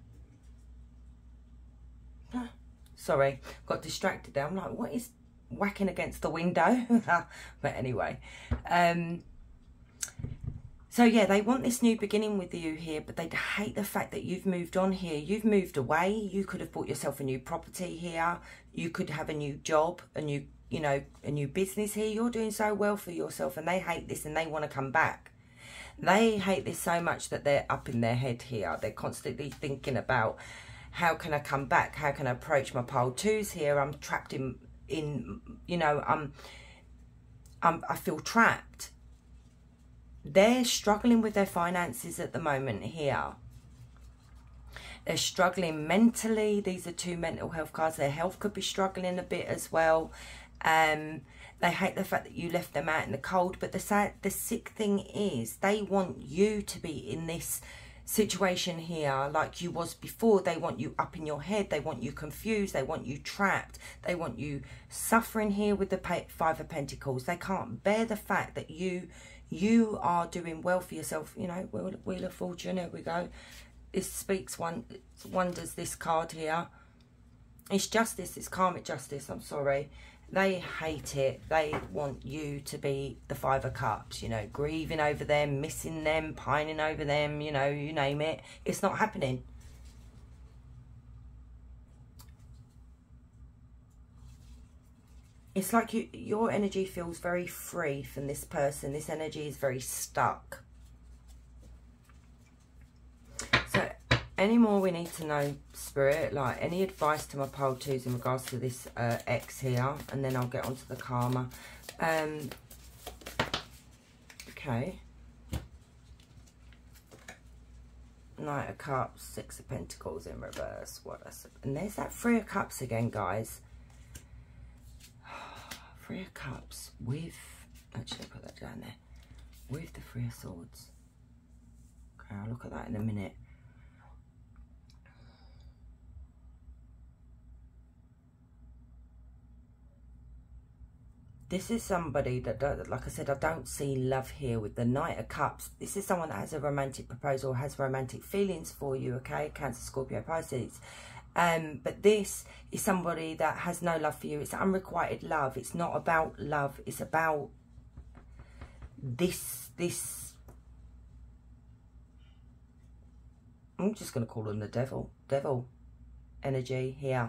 Huh. Sorry, got distracted there. I'm like, what is whacking against the window? But anyway... Um, So, yeah, they want this new beginning with you here, but they hate the fact that you've moved on here. You've moved away. You could have bought yourself a new property here. You could have a new job, a new, you know, a new business here. You're doing so well for yourself, and they hate this and they want to come back. They hate this so much that they're up in their head here. They're constantly thinking about, how can I come back? How can I approach my pile twos here? I'm trapped in, in you know, I'm, I'm, I feel trapped. They're struggling with their finances at the moment here. They're struggling mentally. These are two mental health cards. Their health could be struggling a bit as well. Um, they hate the fact that you left them out in the cold. But the sad, the sick thing is, they want you to be in this situation here like you was before. They want you up in your head. They want you confused. They want you trapped. They want you suffering here with the Five of Pentacles. They can't bear the fact that you... You are doing well for yourself, you know, Wheel, Wheel of Fortune, here we go. It speaks one, wonders, this card here. It's justice, it's karmic justice, I'm sorry. They hate it. They want you to be the Five of Cups, you know, grieving over them, missing them, pining over them, you know, you name it. It's not happening. It's like you, your energy feels very free from this person. This energy is very stuck. So, any more we need to know, Spirit? Like, any advice to my pile twos in regards to this uh, ex here? And then I'll get onto the karma. Um, okay. Knight of Cups, Six of Pentacles in reverse. What else? And there's that Three of Cups again, guys. Three of Cups with, actually put that down there, with the Three of Swords. Okay, I'll look at that in a minute. This is somebody that, like I said, I don't see love here with the Knight of Cups. This is someone that has a romantic proposal, has romantic feelings for you, okay? Cancer, Scorpio, Pisces. Um, but this is somebody that has no love for you. It's unrequited love. It's not about love. It's about this, this, I'm just going to call them the devil, devil energy here.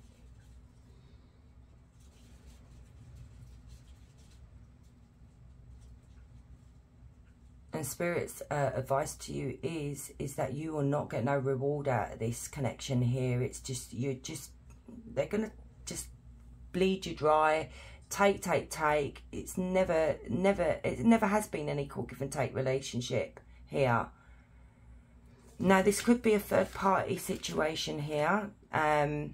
And Spirit's uh, advice to you is is that you will not get no reward out of this connection here. It's just, you're just, they're going to just bleed you dry. Take, take, take. It's never, never, it never has been an equal give and take relationship here. Now, this could be a third party situation here. Um,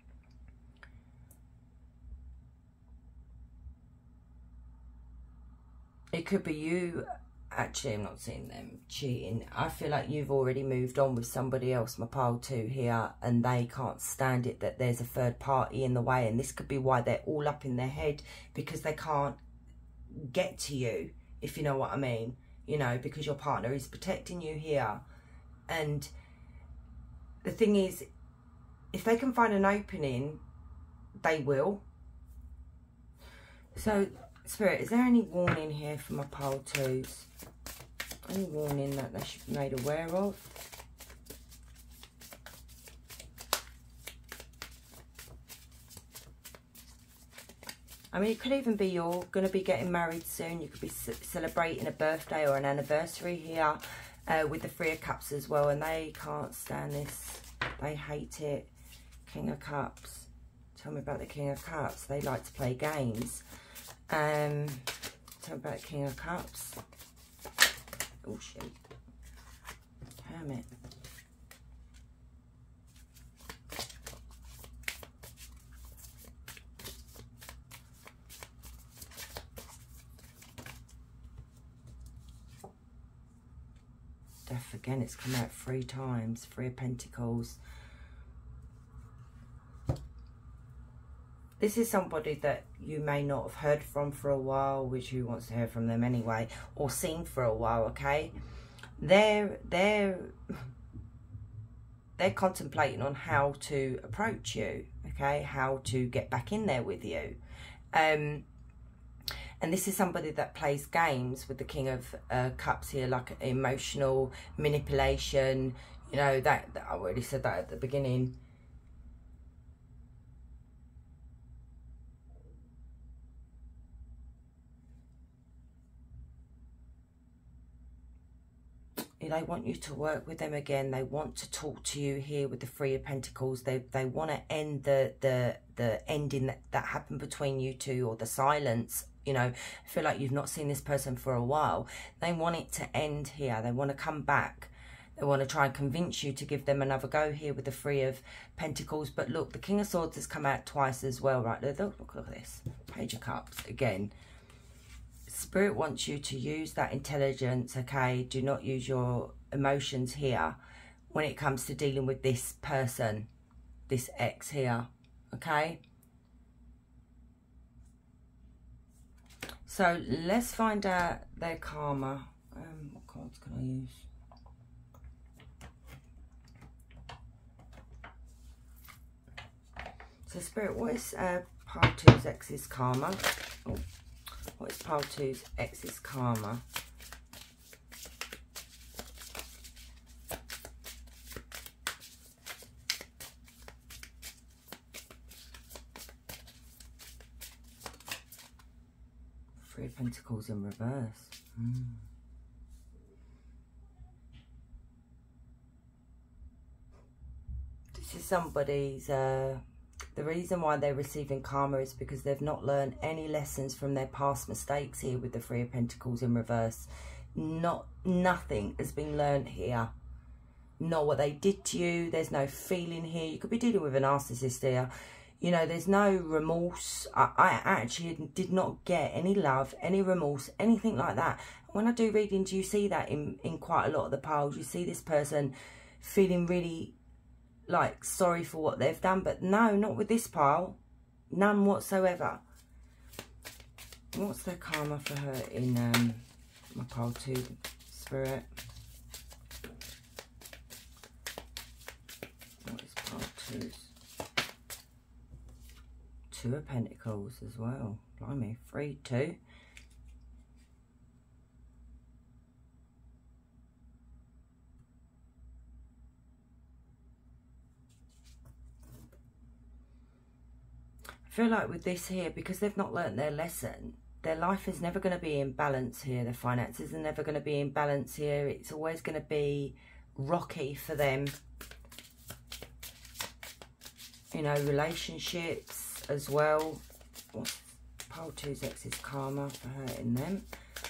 it could be you. Actually, I'm not seeing them cheating. I feel like you've already moved on with somebody else, my pile two here, and they can't stand it that there's a third party in the way. And this could be why they're all up in their head, because they can't get to you, if you know what I mean. You know, because your partner is protecting you here. And the thing is, if they can find an opening, they will. So, Spirit, is there any warning here for my pile twos? Any warning that they should be made aware of? I mean, it could even be you're going to be getting married soon. You could be celebrating a birthday or an anniversary here uh, with the Three of Cups as well. And they can't stand this. They hate it. King of Cups. Tell me about the King of Cups. They like to play games. Um, tell me about King of Cups. Oh, shit. Hermit. Death again. It's come out three times. Three of Pentacles. This is somebody that you may not have heard from for a while, which who wants to hear from them anyway, or seen for a while, okay? They're, they're, they're contemplating on how to approach you, okay? How to get back in there with you. Um, and this is somebody that plays games with the King of uh, Cups here, like emotional manipulation, you know, that, that I already said that at the beginning. They want you to work with them again. They want to talk to you here with the Three of Pentacles. They they want to end the the the ending that, that happened between you two, or the silence. You know, I feel like you've not seen this person for a while. They want it to end here. They want to come back. They want to try and convince you to give them another go here with the Three of Pentacles. But look, the King of Swords has come out twice as well, right? Look, look, look at this. Page of Cups again. Spirit wants you to use that intelligence, okay? Do not use your emotions here when it comes to dealing with this person, this ex here, okay? So let's find out their karma. Um, what cards can I use? So Spirit, what is uh, pile two's ex's karma? Oh, what is pile two's ex's karma? Three of Pentacles in reverse. Mm. This is somebody's, uh, the reason why they're receiving karma is because they've not learned any lessons from their past mistakes here with the Three of Pentacles in reverse. Not, nothing has been learned here. Not what they did to you. There's no feeling here. You could be dealing with a narcissist here. You know, there's no remorse. I, I actually did not get any love, any remorse, anything like that. When I do readings, you see that in, in quite a lot of the piles. You see this person feeling really, like, sorry for what they've done. But no, not with this pile. None whatsoever. What's their karma for her in um, my pile two, Spirit? What is pile two's? Two of Pentacles as well. Blimey, three, two. I feel like with this here, because they've not learnt their lesson, their life is never going to be in balance here. Their finances are never going to be in balance here. It's always going to be rocky for them. You know, relationships as well. What's pile two's ex's karma for her in them?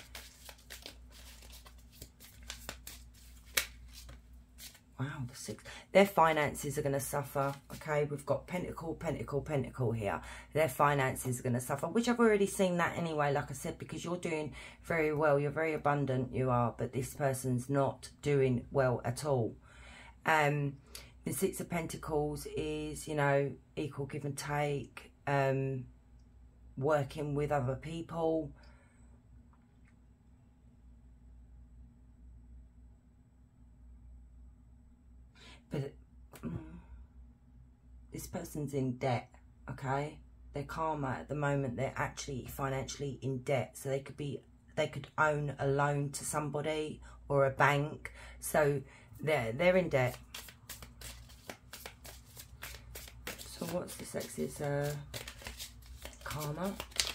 Wow, the six. Their finances are going to suffer. Okay, we've got Pentacle, Pentacle, Pentacle here. Their finances are going to suffer, which I've already seen that anyway, like I said, because you're doing very well. You're very abundant, you are, but this person's not doing well at all. Um, the Six of Pentacles is, you know, equal give and take, um, working with other people. But mm, this person's in debt, okay? Their karma at the moment, they're actually financially in debt. So they could be, they could own a loan to somebody or a bank. So they're, they're in debt. So what's this ex's uh, karma?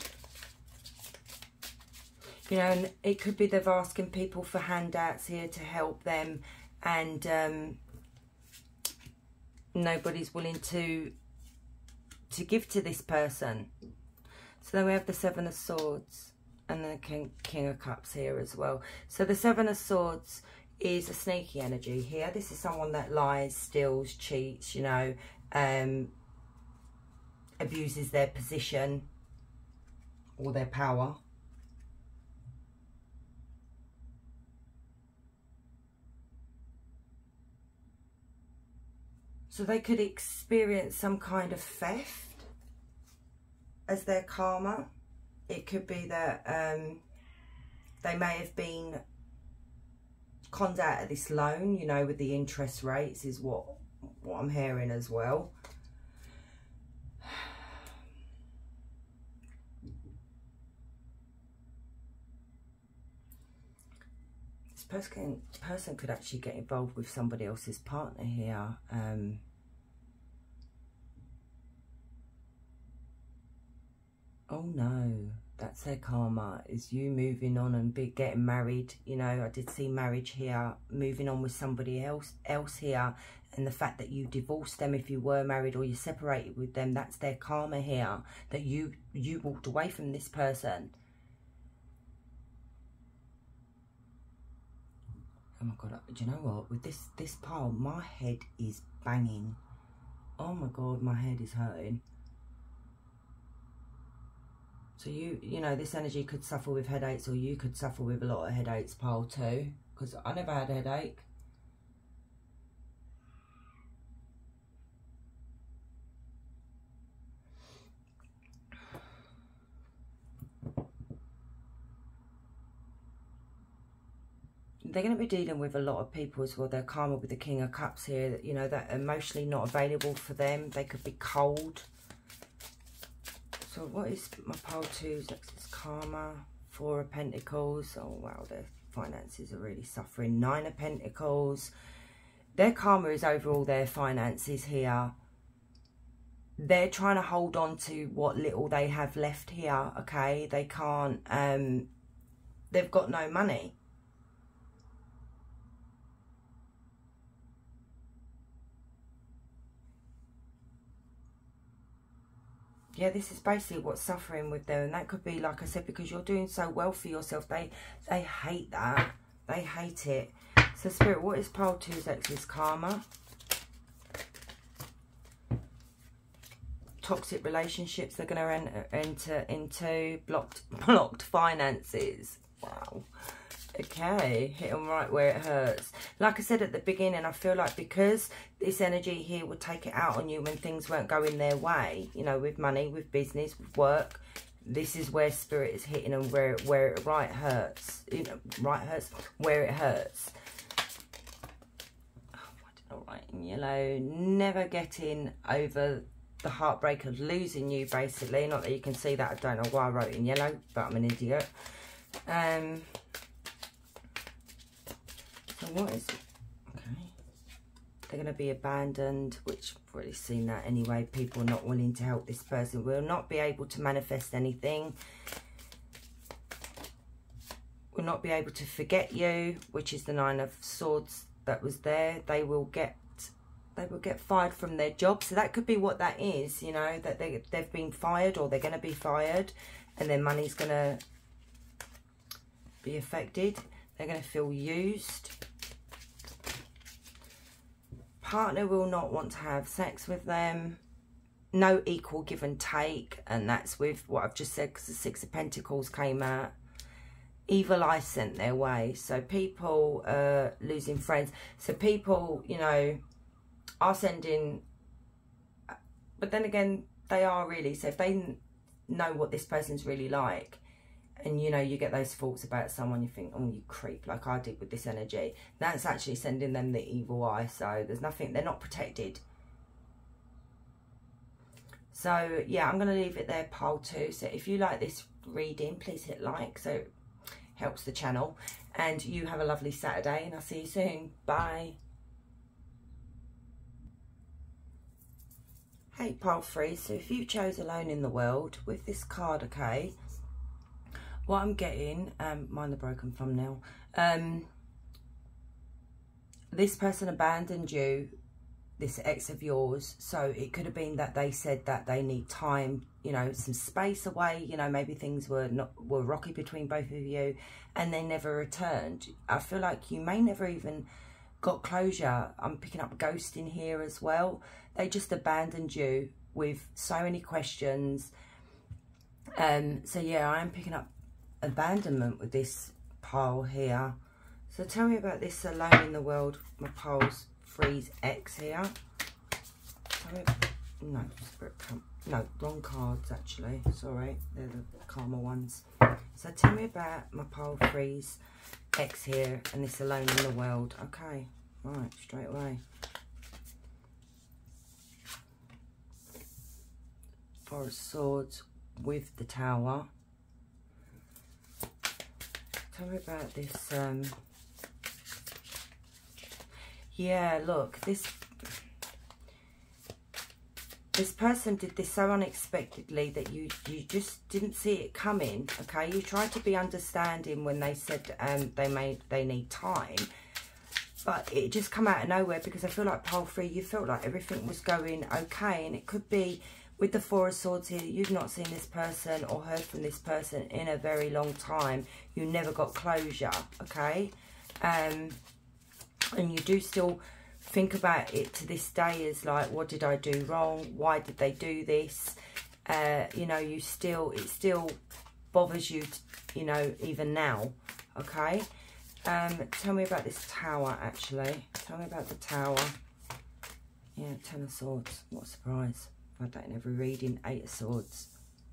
You know, and it could be they're asking people for handouts here to help them, and um, nobody's willing to to give to this person. So then we have the Seven of Swords and the King, King of Cups here as well. So the Seven of Swords is a sneaky energy here. This is someone that lies, steals, cheats, you know, um, abuses their position or their power. So they could experience some kind of theft as their karma. It could be that um, they may have been conned out of this loan, you know, with the interest rates is what, what I'm hearing as well. This person, person could actually get involved with somebody else's partner here. Um, oh no, that's their karma, is you moving on and be getting married. You know, I did see marriage here, moving on with somebody else else here, and the fact that you divorced them if you were married, or you separated with them, that's their karma here, that you you walked away from this person. Oh my God, do you know what? With this this pile, my head is banging. Oh my God, my head is hurting. So you, you know, this energy could suffer with headaches, or you could suffer with a lot of headaches, pile two. Because I never had a headache. They're going to be dealing with a lot of people as well. Their karma with the King of Cups here, that, you know, that emotionally not available for them. They could be cold. So what is my pile two's Ex's karma? Four of Pentacles. Oh wow, their finances are really suffering. Nine of Pentacles. Their karma is over all their finances here. They're trying to hold on to what little they have left here, okay? They can't, um, they've got no money. Yeah, this is basically what's suffering with them. And that could be, like I said, because you're doing so well for yourself. They they hate that. They hate it. So, Spirit, what is pile two's Ex's karma? Toxic relationships they're going to enter, enter into. Blocked, blocked finances. Wow. Okay, hit them right where it hurts. Like I said at the beginning, I feel like because this energy here would take it out on you when things weren't going their way, you know, with money, with business, with work, this is where Spirit is hitting them, where, where it right hurts. You know, right hurts, where it hurts. Oh, what did I write in yellow? Never getting over the heartbreak of losing you, basically. Not that you can see that. I don't know why I wrote in yellow, but I'm an idiot. Um... So what is it? Okay. They're going to be abandoned, which I've already seen that anyway. People not willing to help this person. Will not be able to manifest anything. Will not be able to forget you, which is the Nine of Swords that was there. They will get they will get fired from their job. So that could be what that is, you know, that they, they've been fired or they're going to be fired and their money's going to be affected. They're going to feel used. Partner will not want to have sex with them. No equal give and take. And that's with what I've just said, because the Six of Pentacles came out. Evil eye sent their way. So people uh, losing friends. So people, you know, are sending... But then again, they are really... So if they know what this person's really like, and, you know, you get those thoughts about someone, you think, oh, you creep, like I did with this energy. That's actually sending them the evil eye. So there's nothing, they're not protected. So, yeah, I'm going to leave it there, pile two. So if you like this reading, please hit like, so it helps the channel. And you have a lovely Saturday, and I'll see you soon. Bye. Hey, pile three. So if you chose Alone in the World with this card, okay, what I'm getting, um, mind the broken thumbnail, um, this person abandoned you, this ex of yours, so it could have been that they said that they need time, you know, some space away, you know, maybe things were not were rocky between both of you, and they never returned. I feel like you may never even got closure. I'm picking up ghosting here as well. They just abandoned you with so many questions. Um, so yeah, I am picking up abandonment with this pile here. So tell me about this Alone in the World, my piles freeze X here. Tell me, no, spirit, no, wrong cards actually, sorry, they're the karma ones. So tell me about my pile freeze X here and this Alone in the World. Okay, right, straight away. Four of Swords with the Tower. Tell me about this. Um, yeah, look, this this person did this so unexpectedly that you you just didn't see it coming. Okay, you tried to be understanding when they said um, they made they need time, but it just come out of nowhere, because I feel like pile three, you felt like everything was going okay, and it could be with the Four of Swords here, you've not seen this person or heard from this person in a very long time. You never got closure, okay? Um, and you do still think about it to this day as like, what did I do wrong? Why did they do this? Uh, you know, you still, it still bothers you, you know, even now, okay? Um, tell me about this Tower, actually. Tell me about the Tower. Yeah, Ten of Swords. What a surprise. I've had that in every reading. Eight of Swords.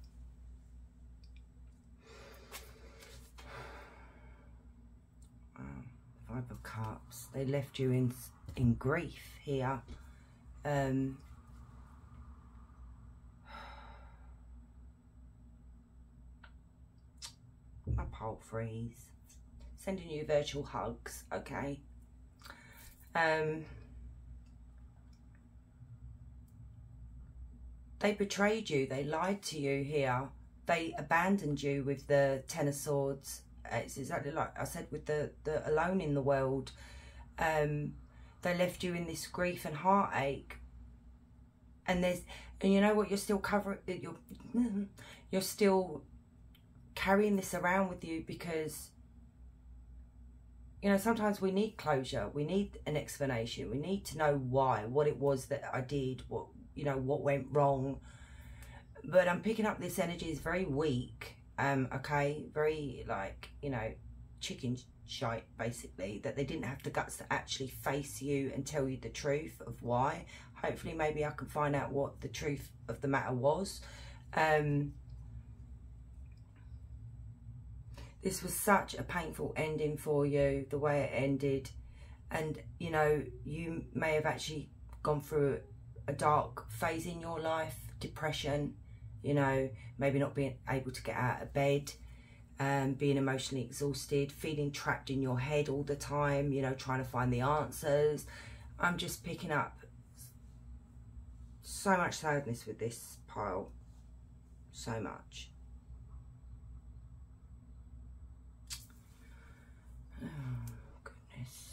Um, Five of Cups. They left you in in grief here. Um, My pole freeze. Sending you virtual hugs, okay. Um, they betrayed you, they lied to you here. They abandoned you with the Ten of Swords. It's exactly like I said with the, the alone in the world. Um, they left you in this grief and heartache. And there's, and you know what, you're still covering, you're, you're still carrying this around with you because, you know, sometimes we need closure. We need an explanation. We need to know why, what it was that I did, what, you know, what went wrong. But I'm picking up this energy is very weak, um, okay? Very, like, you know, chicken shite, basically. That they didn't have the guts to actually face you and tell you the truth of why. Hopefully, maybe I can find out what the truth of the matter was. Um, this was such a painful ending for you, the way it ended. And, you know, you may have actually gone through a dark phase in your life, depression, you know, maybe not being able to get out of bed, um, being emotionally exhausted, feeling trapped in your head all the time, you know, trying to find the answers. I'm just picking up so much sadness with this pile, so much. Oh, goodness.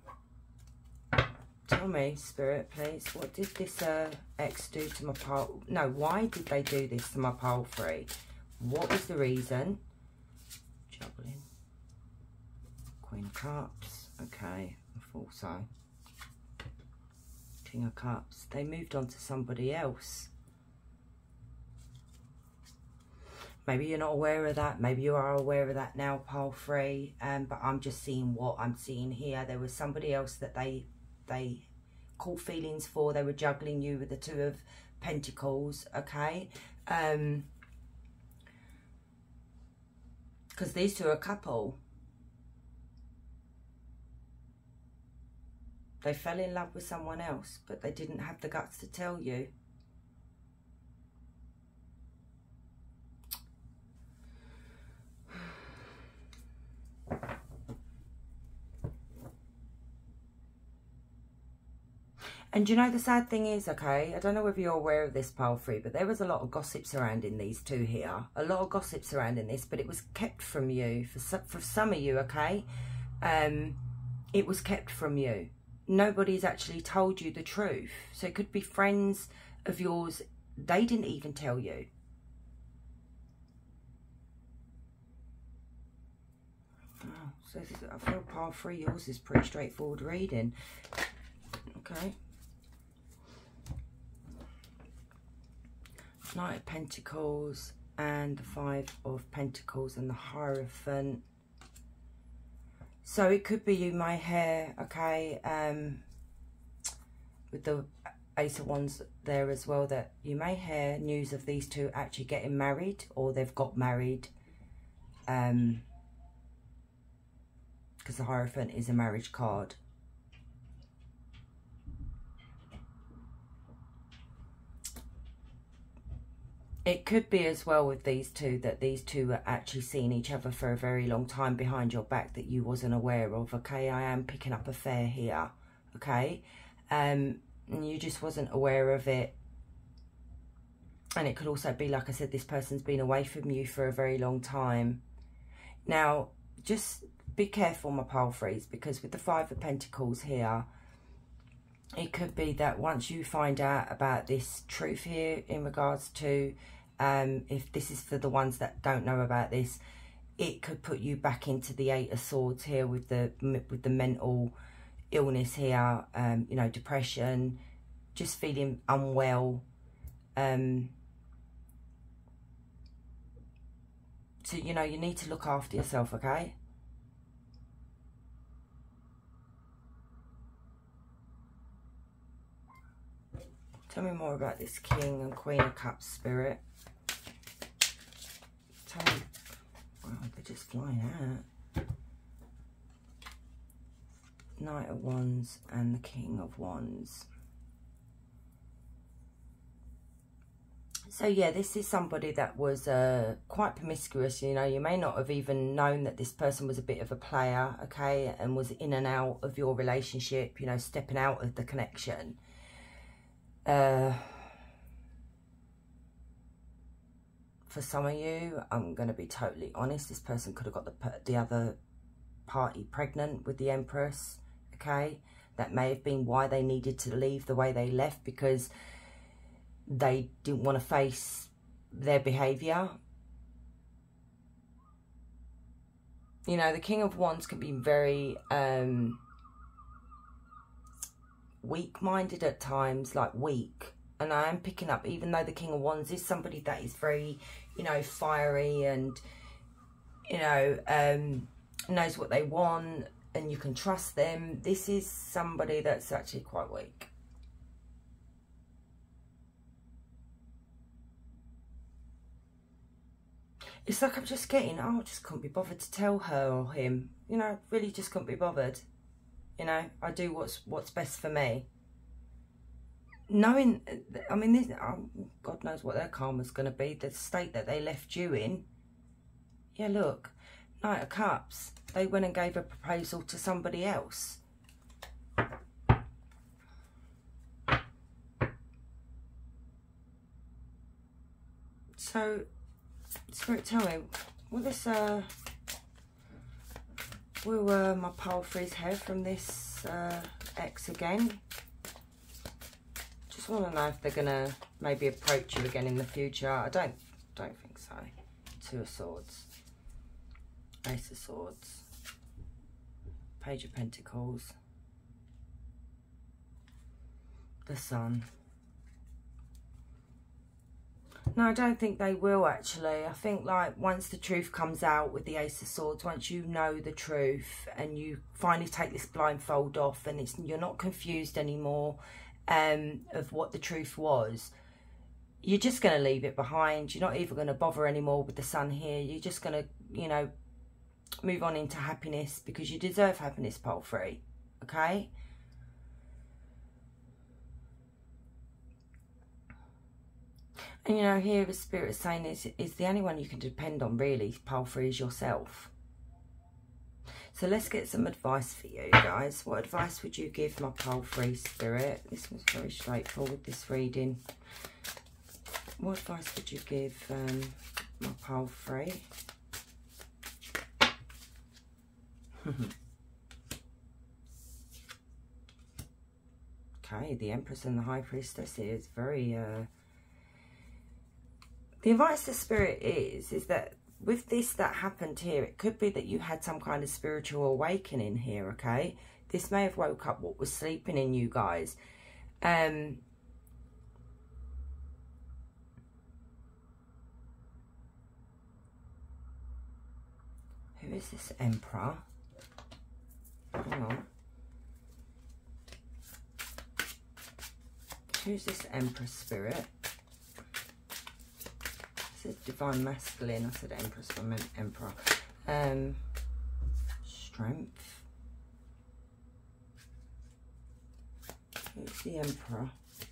Tell me, Spirit, please, what did this uh, ex do to my pile? No, why did they do this to my pile three? What was the reason? Juggling. Queen of Cups. Okay, I thought so. King of Cups. They moved on to somebody else. Maybe you're not aware of that. Maybe you are aware of that now, pile three. Um, but I'm just seeing what I'm seeing here. There was somebody else that they... they caught feelings for. They were juggling you with the Two of Pentacles, okay? Um, because these two are a couple. They fell in love with someone else, but they didn't have the guts to tell you. And you know, the sad thing is, okay, I don't know whether you're aware of this, pile three, but there was a lot of gossip surrounding these two here. A lot of gossip surrounding this, but it was kept from you. For some, for some of you, okay, um, it was kept from you. Nobody's actually told you the truth. So it could be friends of yours. They didn't even tell you. Oh, so this is, I feel pile three, yours is pretty straightforward reading. Okay. Knight of Pentacles and the Five of Pentacles and the Hierophant. So it could be you may hear, okay, um, with the Ace of Wands there as well, that you may hear news of these two actually getting married, or they've got married. Um, because the Hierophant is a marriage card. It could be as well with these two that these two are actually seeing each other for a very long time behind your back that you wasn't aware of, okay? I am picking up affair here, okay? Um, and you just wasn't aware of it. And it could also be, like I said, this person's been away from you for a very long time. Now, just be careful, my pile threes, because with the Five of Pentacles here, it could be that once you find out about this truth here in regards to, um, if this is for the ones that don't know about this, it could put you back into the Eight of Swords here with the with the mental illness here, um, you know, depression, just feeling unwell. Um, so, you know, you need to look after yourself, okay? Tell me more about this King and Queen of Cups, Spirit. Tell me. Wow, they're just flying out. Knight of Wands and the King of Wands. So yeah, this is somebody that was uh, quite promiscuous, you know. You may not have even known that this person was a bit of a player, okay, and was in and out of your relationship, you know, stepping out of the connection. Uh, for some of you, I'm going to be totally honest, this person could have got the, the other party pregnant with the Empress, okay. That may have been why they needed to leave the way they left, because they didn't want to face their behaviour. You know, the King of Wands can be very um, weak-minded at times, like weak. And I am picking up, even though the King of Wands is somebody that is very, you know, fiery and, you know, um, knows what they want and you can trust them. This is somebody that's actually quite weak. It's like I'm just getting, oh, I just couldn't be bothered to tell her or him. You know, really just couldn't be bothered. You know, I do what's what's best for me. Knowing, I mean, this, oh, God knows what their karma's going to be. The state that they left you in. Yeah, look, Knight of Cups. They went and gave a proposal to somebody else. So, Spirit, tell me, will this, uh, will uh, my pole freeze hair from this uh, ex again? Just want to know if they're going to maybe approach you again in the future. I don't, don't think so. Two of Swords. Ace of Swords. Page of Pentacles. The Sun. No, I don't think they will, actually. I think, like, once the truth comes out with the Ace of Swords, once you know the truth and you finally take this blindfold off and it's you're not confused anymore um, of what the truth was, you're just going to leave it behind. You're not even going to bother anymore with the Sun here. You're just going to, you know, move on into happiness, because you deserve happiness, pole free, okay? And, you know, here the Spirit is saying is, is the only one you can depend on, really, pole free, is yourself. So let's get some advice for you, guys. What advice would you give my pole free Spirit? This was very straightforward, this reading. What advice would you give um, my pole free? Okay, the Empress and the High Priestess is very... Uh, the advice to Spirit is, is that with this that happened here, it could be that you had some kind of spiritual awakening here, okay? This may have woke up what was sleeping in you guys. Um, who is this Emperor? Hang on. Who's this Empress Spirit? This is Divine Masculine. I said Empress, I meant Emperor. Um, strength. Who's the Emperor?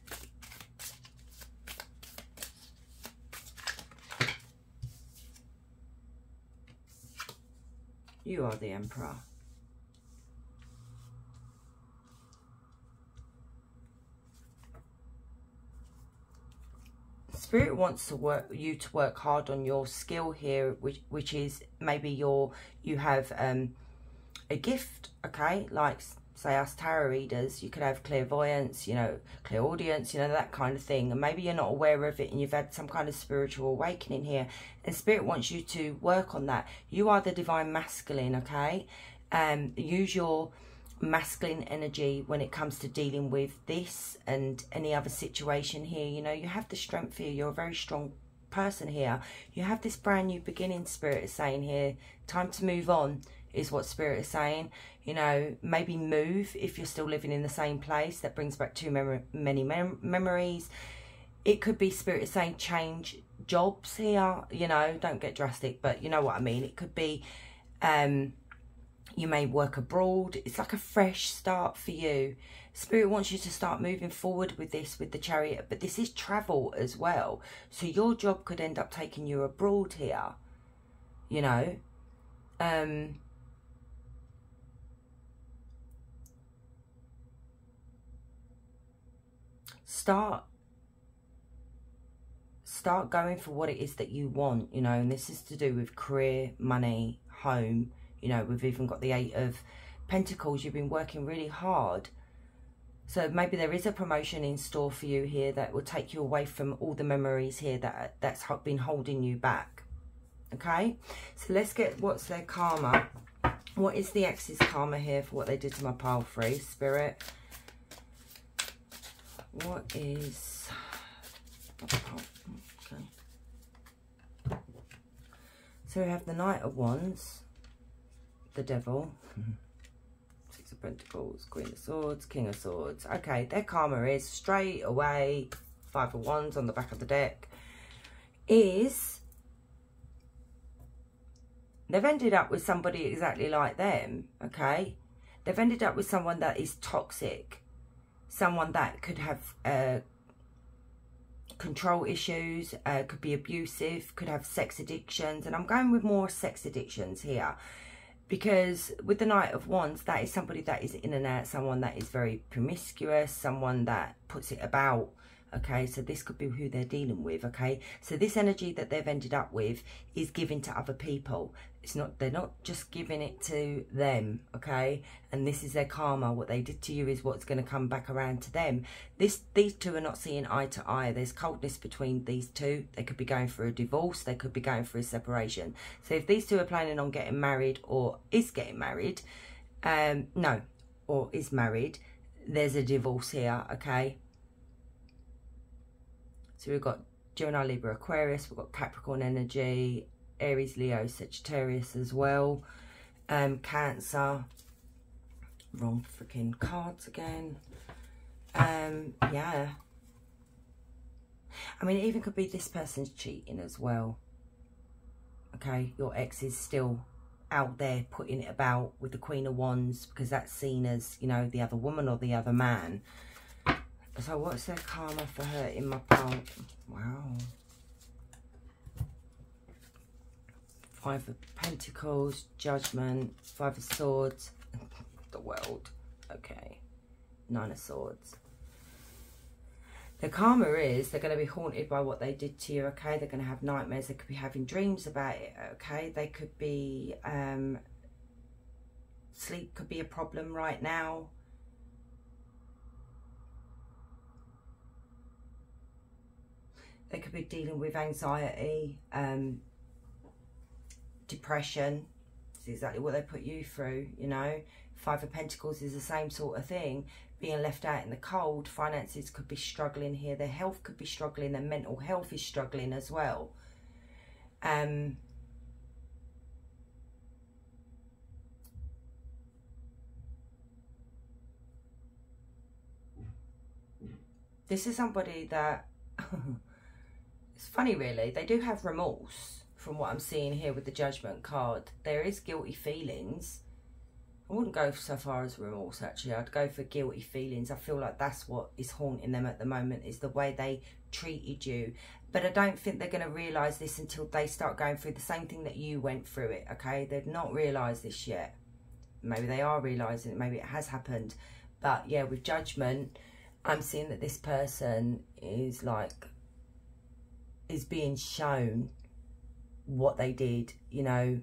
You are the Emperor. Spirit wants to work you to work hard on your skill here, which which is maybe your you have um a gift, okay? Like say us tarot readers, you could have clairvoyance, you know, clairaudience, you know, that kind of thing, and maybe you're not aware of it and you've had some kind of spiritual awakening here, and Spirit wants you to work on that. You are the Divine Masculine, okay? Um, use your masculine energy when it comes to dealing with this and any other situation here. You know, you have the strength here. You're a very strong person here. You have this brand new beginning, Spirit is saying here. Time to move on is what Spirit is saying. You know, maybe move if you're still living in the same place. That brings back too mem many mem memories. It could be Spirit is saying change jobs here. You know, don't get drastic, but you know what I mean. It could be um you may work abroad. It's like a fresh start for you. Spirit wants you to start moving forward with this, with the Chariot, but this is travel as well. So your job could end up taking you abroad here, you know. Um, start, start going for what it is that you want, you know, and this is to do with career, money, home. You know, we've even got the Eight of Pentacles. You've been working really hard. So maybe there is a promotion in store for you here that will take you away from all the memories here that that's been holding you back. Okay, so let's get what's their karma. What is the ex's karma here for what they did to my pile three, Spirit? What is... Okay. So we have the Knight of Wands, the Devil, Six of Pentacles, Queen of Swords, King of Swords. Okay, their karma is straight away, Five of Wands on the back of the deck, is they've ended up with somebody exactly like them, okay? They've ended up with someone that is toxic, someone that could have uh, control issues, uh, could be abusive, could have sex addictions, and I'm going with more sex addictions here. Because with the Knight of Wands, that is somebody that is in and out, someone that is very promiscuous, someone that puts it about, okay? So this could be who they're dealing with, okay? So this energy that they've ended up with is given to other people. It's not, they're not just giving it to them, okay? And this is their karma. What they did to you is what's going to come back around to them. This, these two are not seeing eye to eye. There's coldness between these two. They could be going through a divorce. They could be going through a separation. So if these two are planning on getting married or is getting married, um, no, or is married, there's a divorce here, okay? So we've got Gemini, Libra, Aquarius. We've got Capricorn energy, Aries, Leo, Sagittarius as well. Um, Cancer. Wrong freaking cards again. Um, yeah. I mean, it even could be this person's cheating as well. Okay, your ex is still out there putting it about with the Queen of Wands, because that's seen as, you know, the other woman or the other man. So what's their karma for her in my pile? Wow. Five of Pentacles, Judgment, Five of Swords, the World. Okay. Nine of Swords. The karma is they're going to be haunted by what they did to you, okay? They're going to have nightmares. They could be having dreams about it, okay? They could be... Um, sleep could be a problem right now. They could be dealing with anxiety, um, depression. It's exactly what they put you through, you know. Five of Pentacles is the same sort of thing. Being left out in the cold. Finances could be struggling here. Their health could be struggling. Their mental health is struggling as well. Um, this is somebody that... It's funny, really. They do have remorse from what I'm seeing here with the Judgment card. There is guilty feelings. I wouldn't go so far as remorse, actually. I'd go for guilty feelings. I feel like that's what is haunting them at the moment, is the way they treated you. But I don't think they're going to realise this until they start going through the same thing that you went through it, okay? They've not realised this yet. Maybe they are realising it. Maybe it has happened. But, yeah, with Judgment, I'm seeing that this person is, like... is being shown what they did, you know.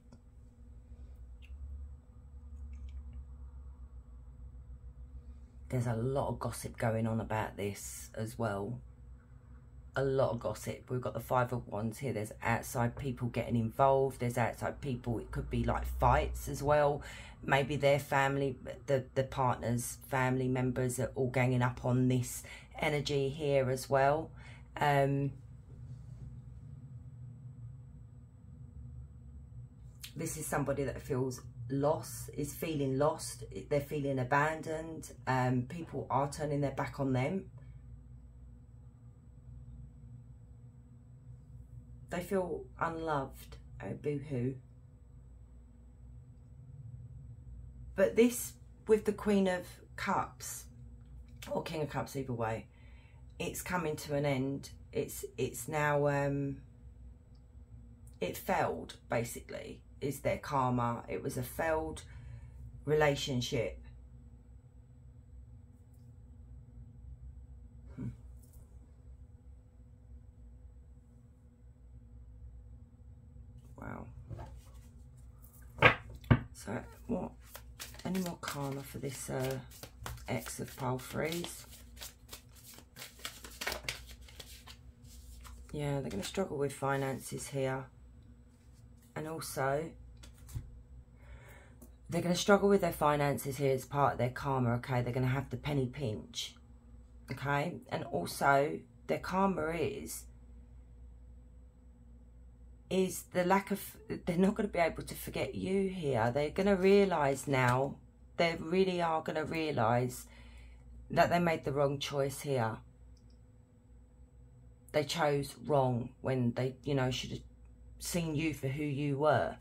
There's a lot of gossip going on about this as well. A lot of gossip. We've got the Five of Wands here. There's outside people getting involved. There's outside people. It could be like fights as well. Maybe their family, the, the partner's family members are all ganging up on this energy here as well. Um... This is somebody that feels lost, is feeling lost. They're feeling abandoned. Um, people are turning their back on them. They feel unloved. Oh, boo-hoo. But this, with the Queen of Cups, or King of Cups, either way. It's coming to an end. It's it's now, um, it failed, basically, is their karma. It was a failed relationship. Hmm. Wow. So, what? Any more karma for this uh, ex of pile threes? Yeah, they're going to struggle with finances here. And also, they're going to struggle with their finances here as part of their karma, okay? They're going to have the penny pinch, okay? And also, their karma is, is the lack of, they're not going to be able to forget you here. They're going to realise now, they really are going to realise that they made the wrong choice here. They chose wrong when they, you know, should have seen you for who you were.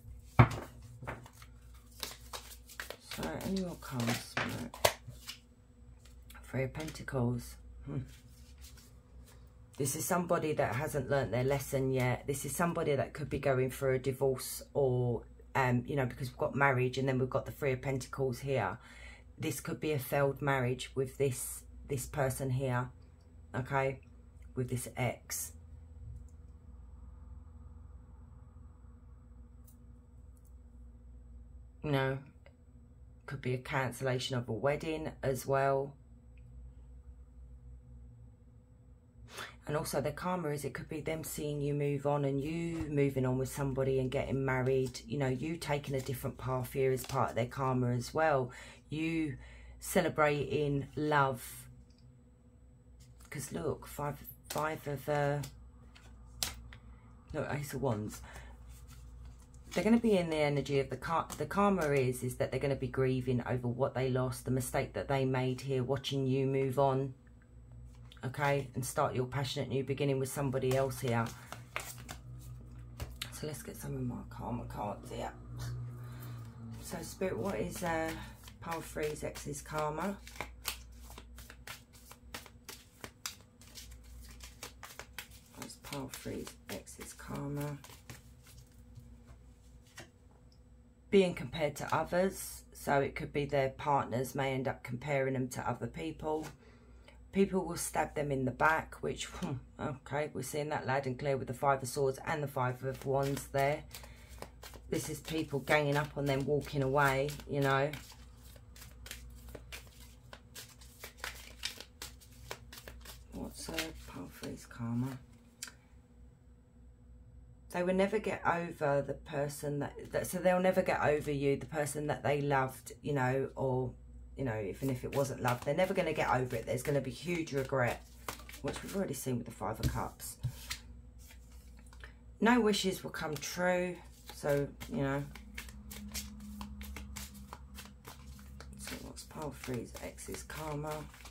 So, any more cards? Three of Pentacles. Hmm. This is somebody that hasn't learnt their lesson yet. This is somebody that could be going through a divorce, or, um, you know, because we've got marriage and then we've got the Three of Pentacles here. This could be a failed marriage with this, this person here, okay? With this ex. You know, could be a cancellation of a wedding as well. And also their karma is, it could be them seeing you move on and you moving on with somebody and getting married. You know, you taking a different path here is part of their karma as well. You celebrating love. Because look, five, five of, uh, look, Ace of Wands. They're going to be in the energy of the car. The karma is, is that they're going to be grieving over what they lost, the mistake that they made here, watching you move on. Okay, and start your passionate new beginning with somebody else here. So let's get some of my karma cards here. So Spirit, what is uh, pile three's ex's karma? What's pile three's ex's karma? Being compared to others. So it could be their partners may end up comparing them to other people. People will stab them in the back, which, okay, we're seeing that loud and clear with the Five of Swords and the Five of Wands there. This is people ganging up on them, walking away, you know. What's uh, pile three's karma? They will never get over the person that, that, so they'll never get over you, the person that they loved, you know, or, you know, even if it wasn't love, they're never going to get over it. There's going to be huge regret, which we've already seen with the Five of Cups. No wishes will come true. So, you know. So what's pile three's ex's karma?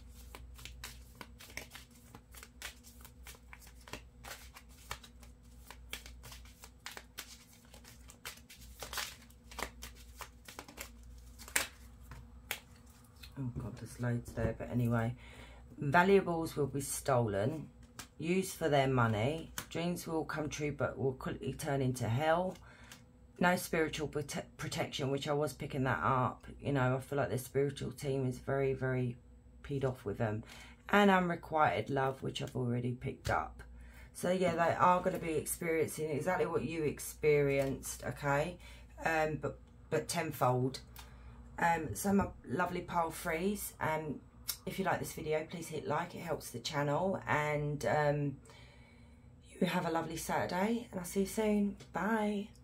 Oh God, there's loads there, but anyway. Valuables will be stolen, used for their money. Dreams will come true, but will quickly turn into hell. No spiritual prote protection, which I was picking that up. You know, I feel like the spiritual team is very, very peed off with them. And unrequited love, which I've already picked up. So yeah, they are going to be experiencing exactly what you experienced, okay? Um, but, but tenfold. Um, so my lovely pile threes, um, if you like this video, please hit like, it helps the channel, and um, you have a lovely Saturday, and I'll see you soon. Bye.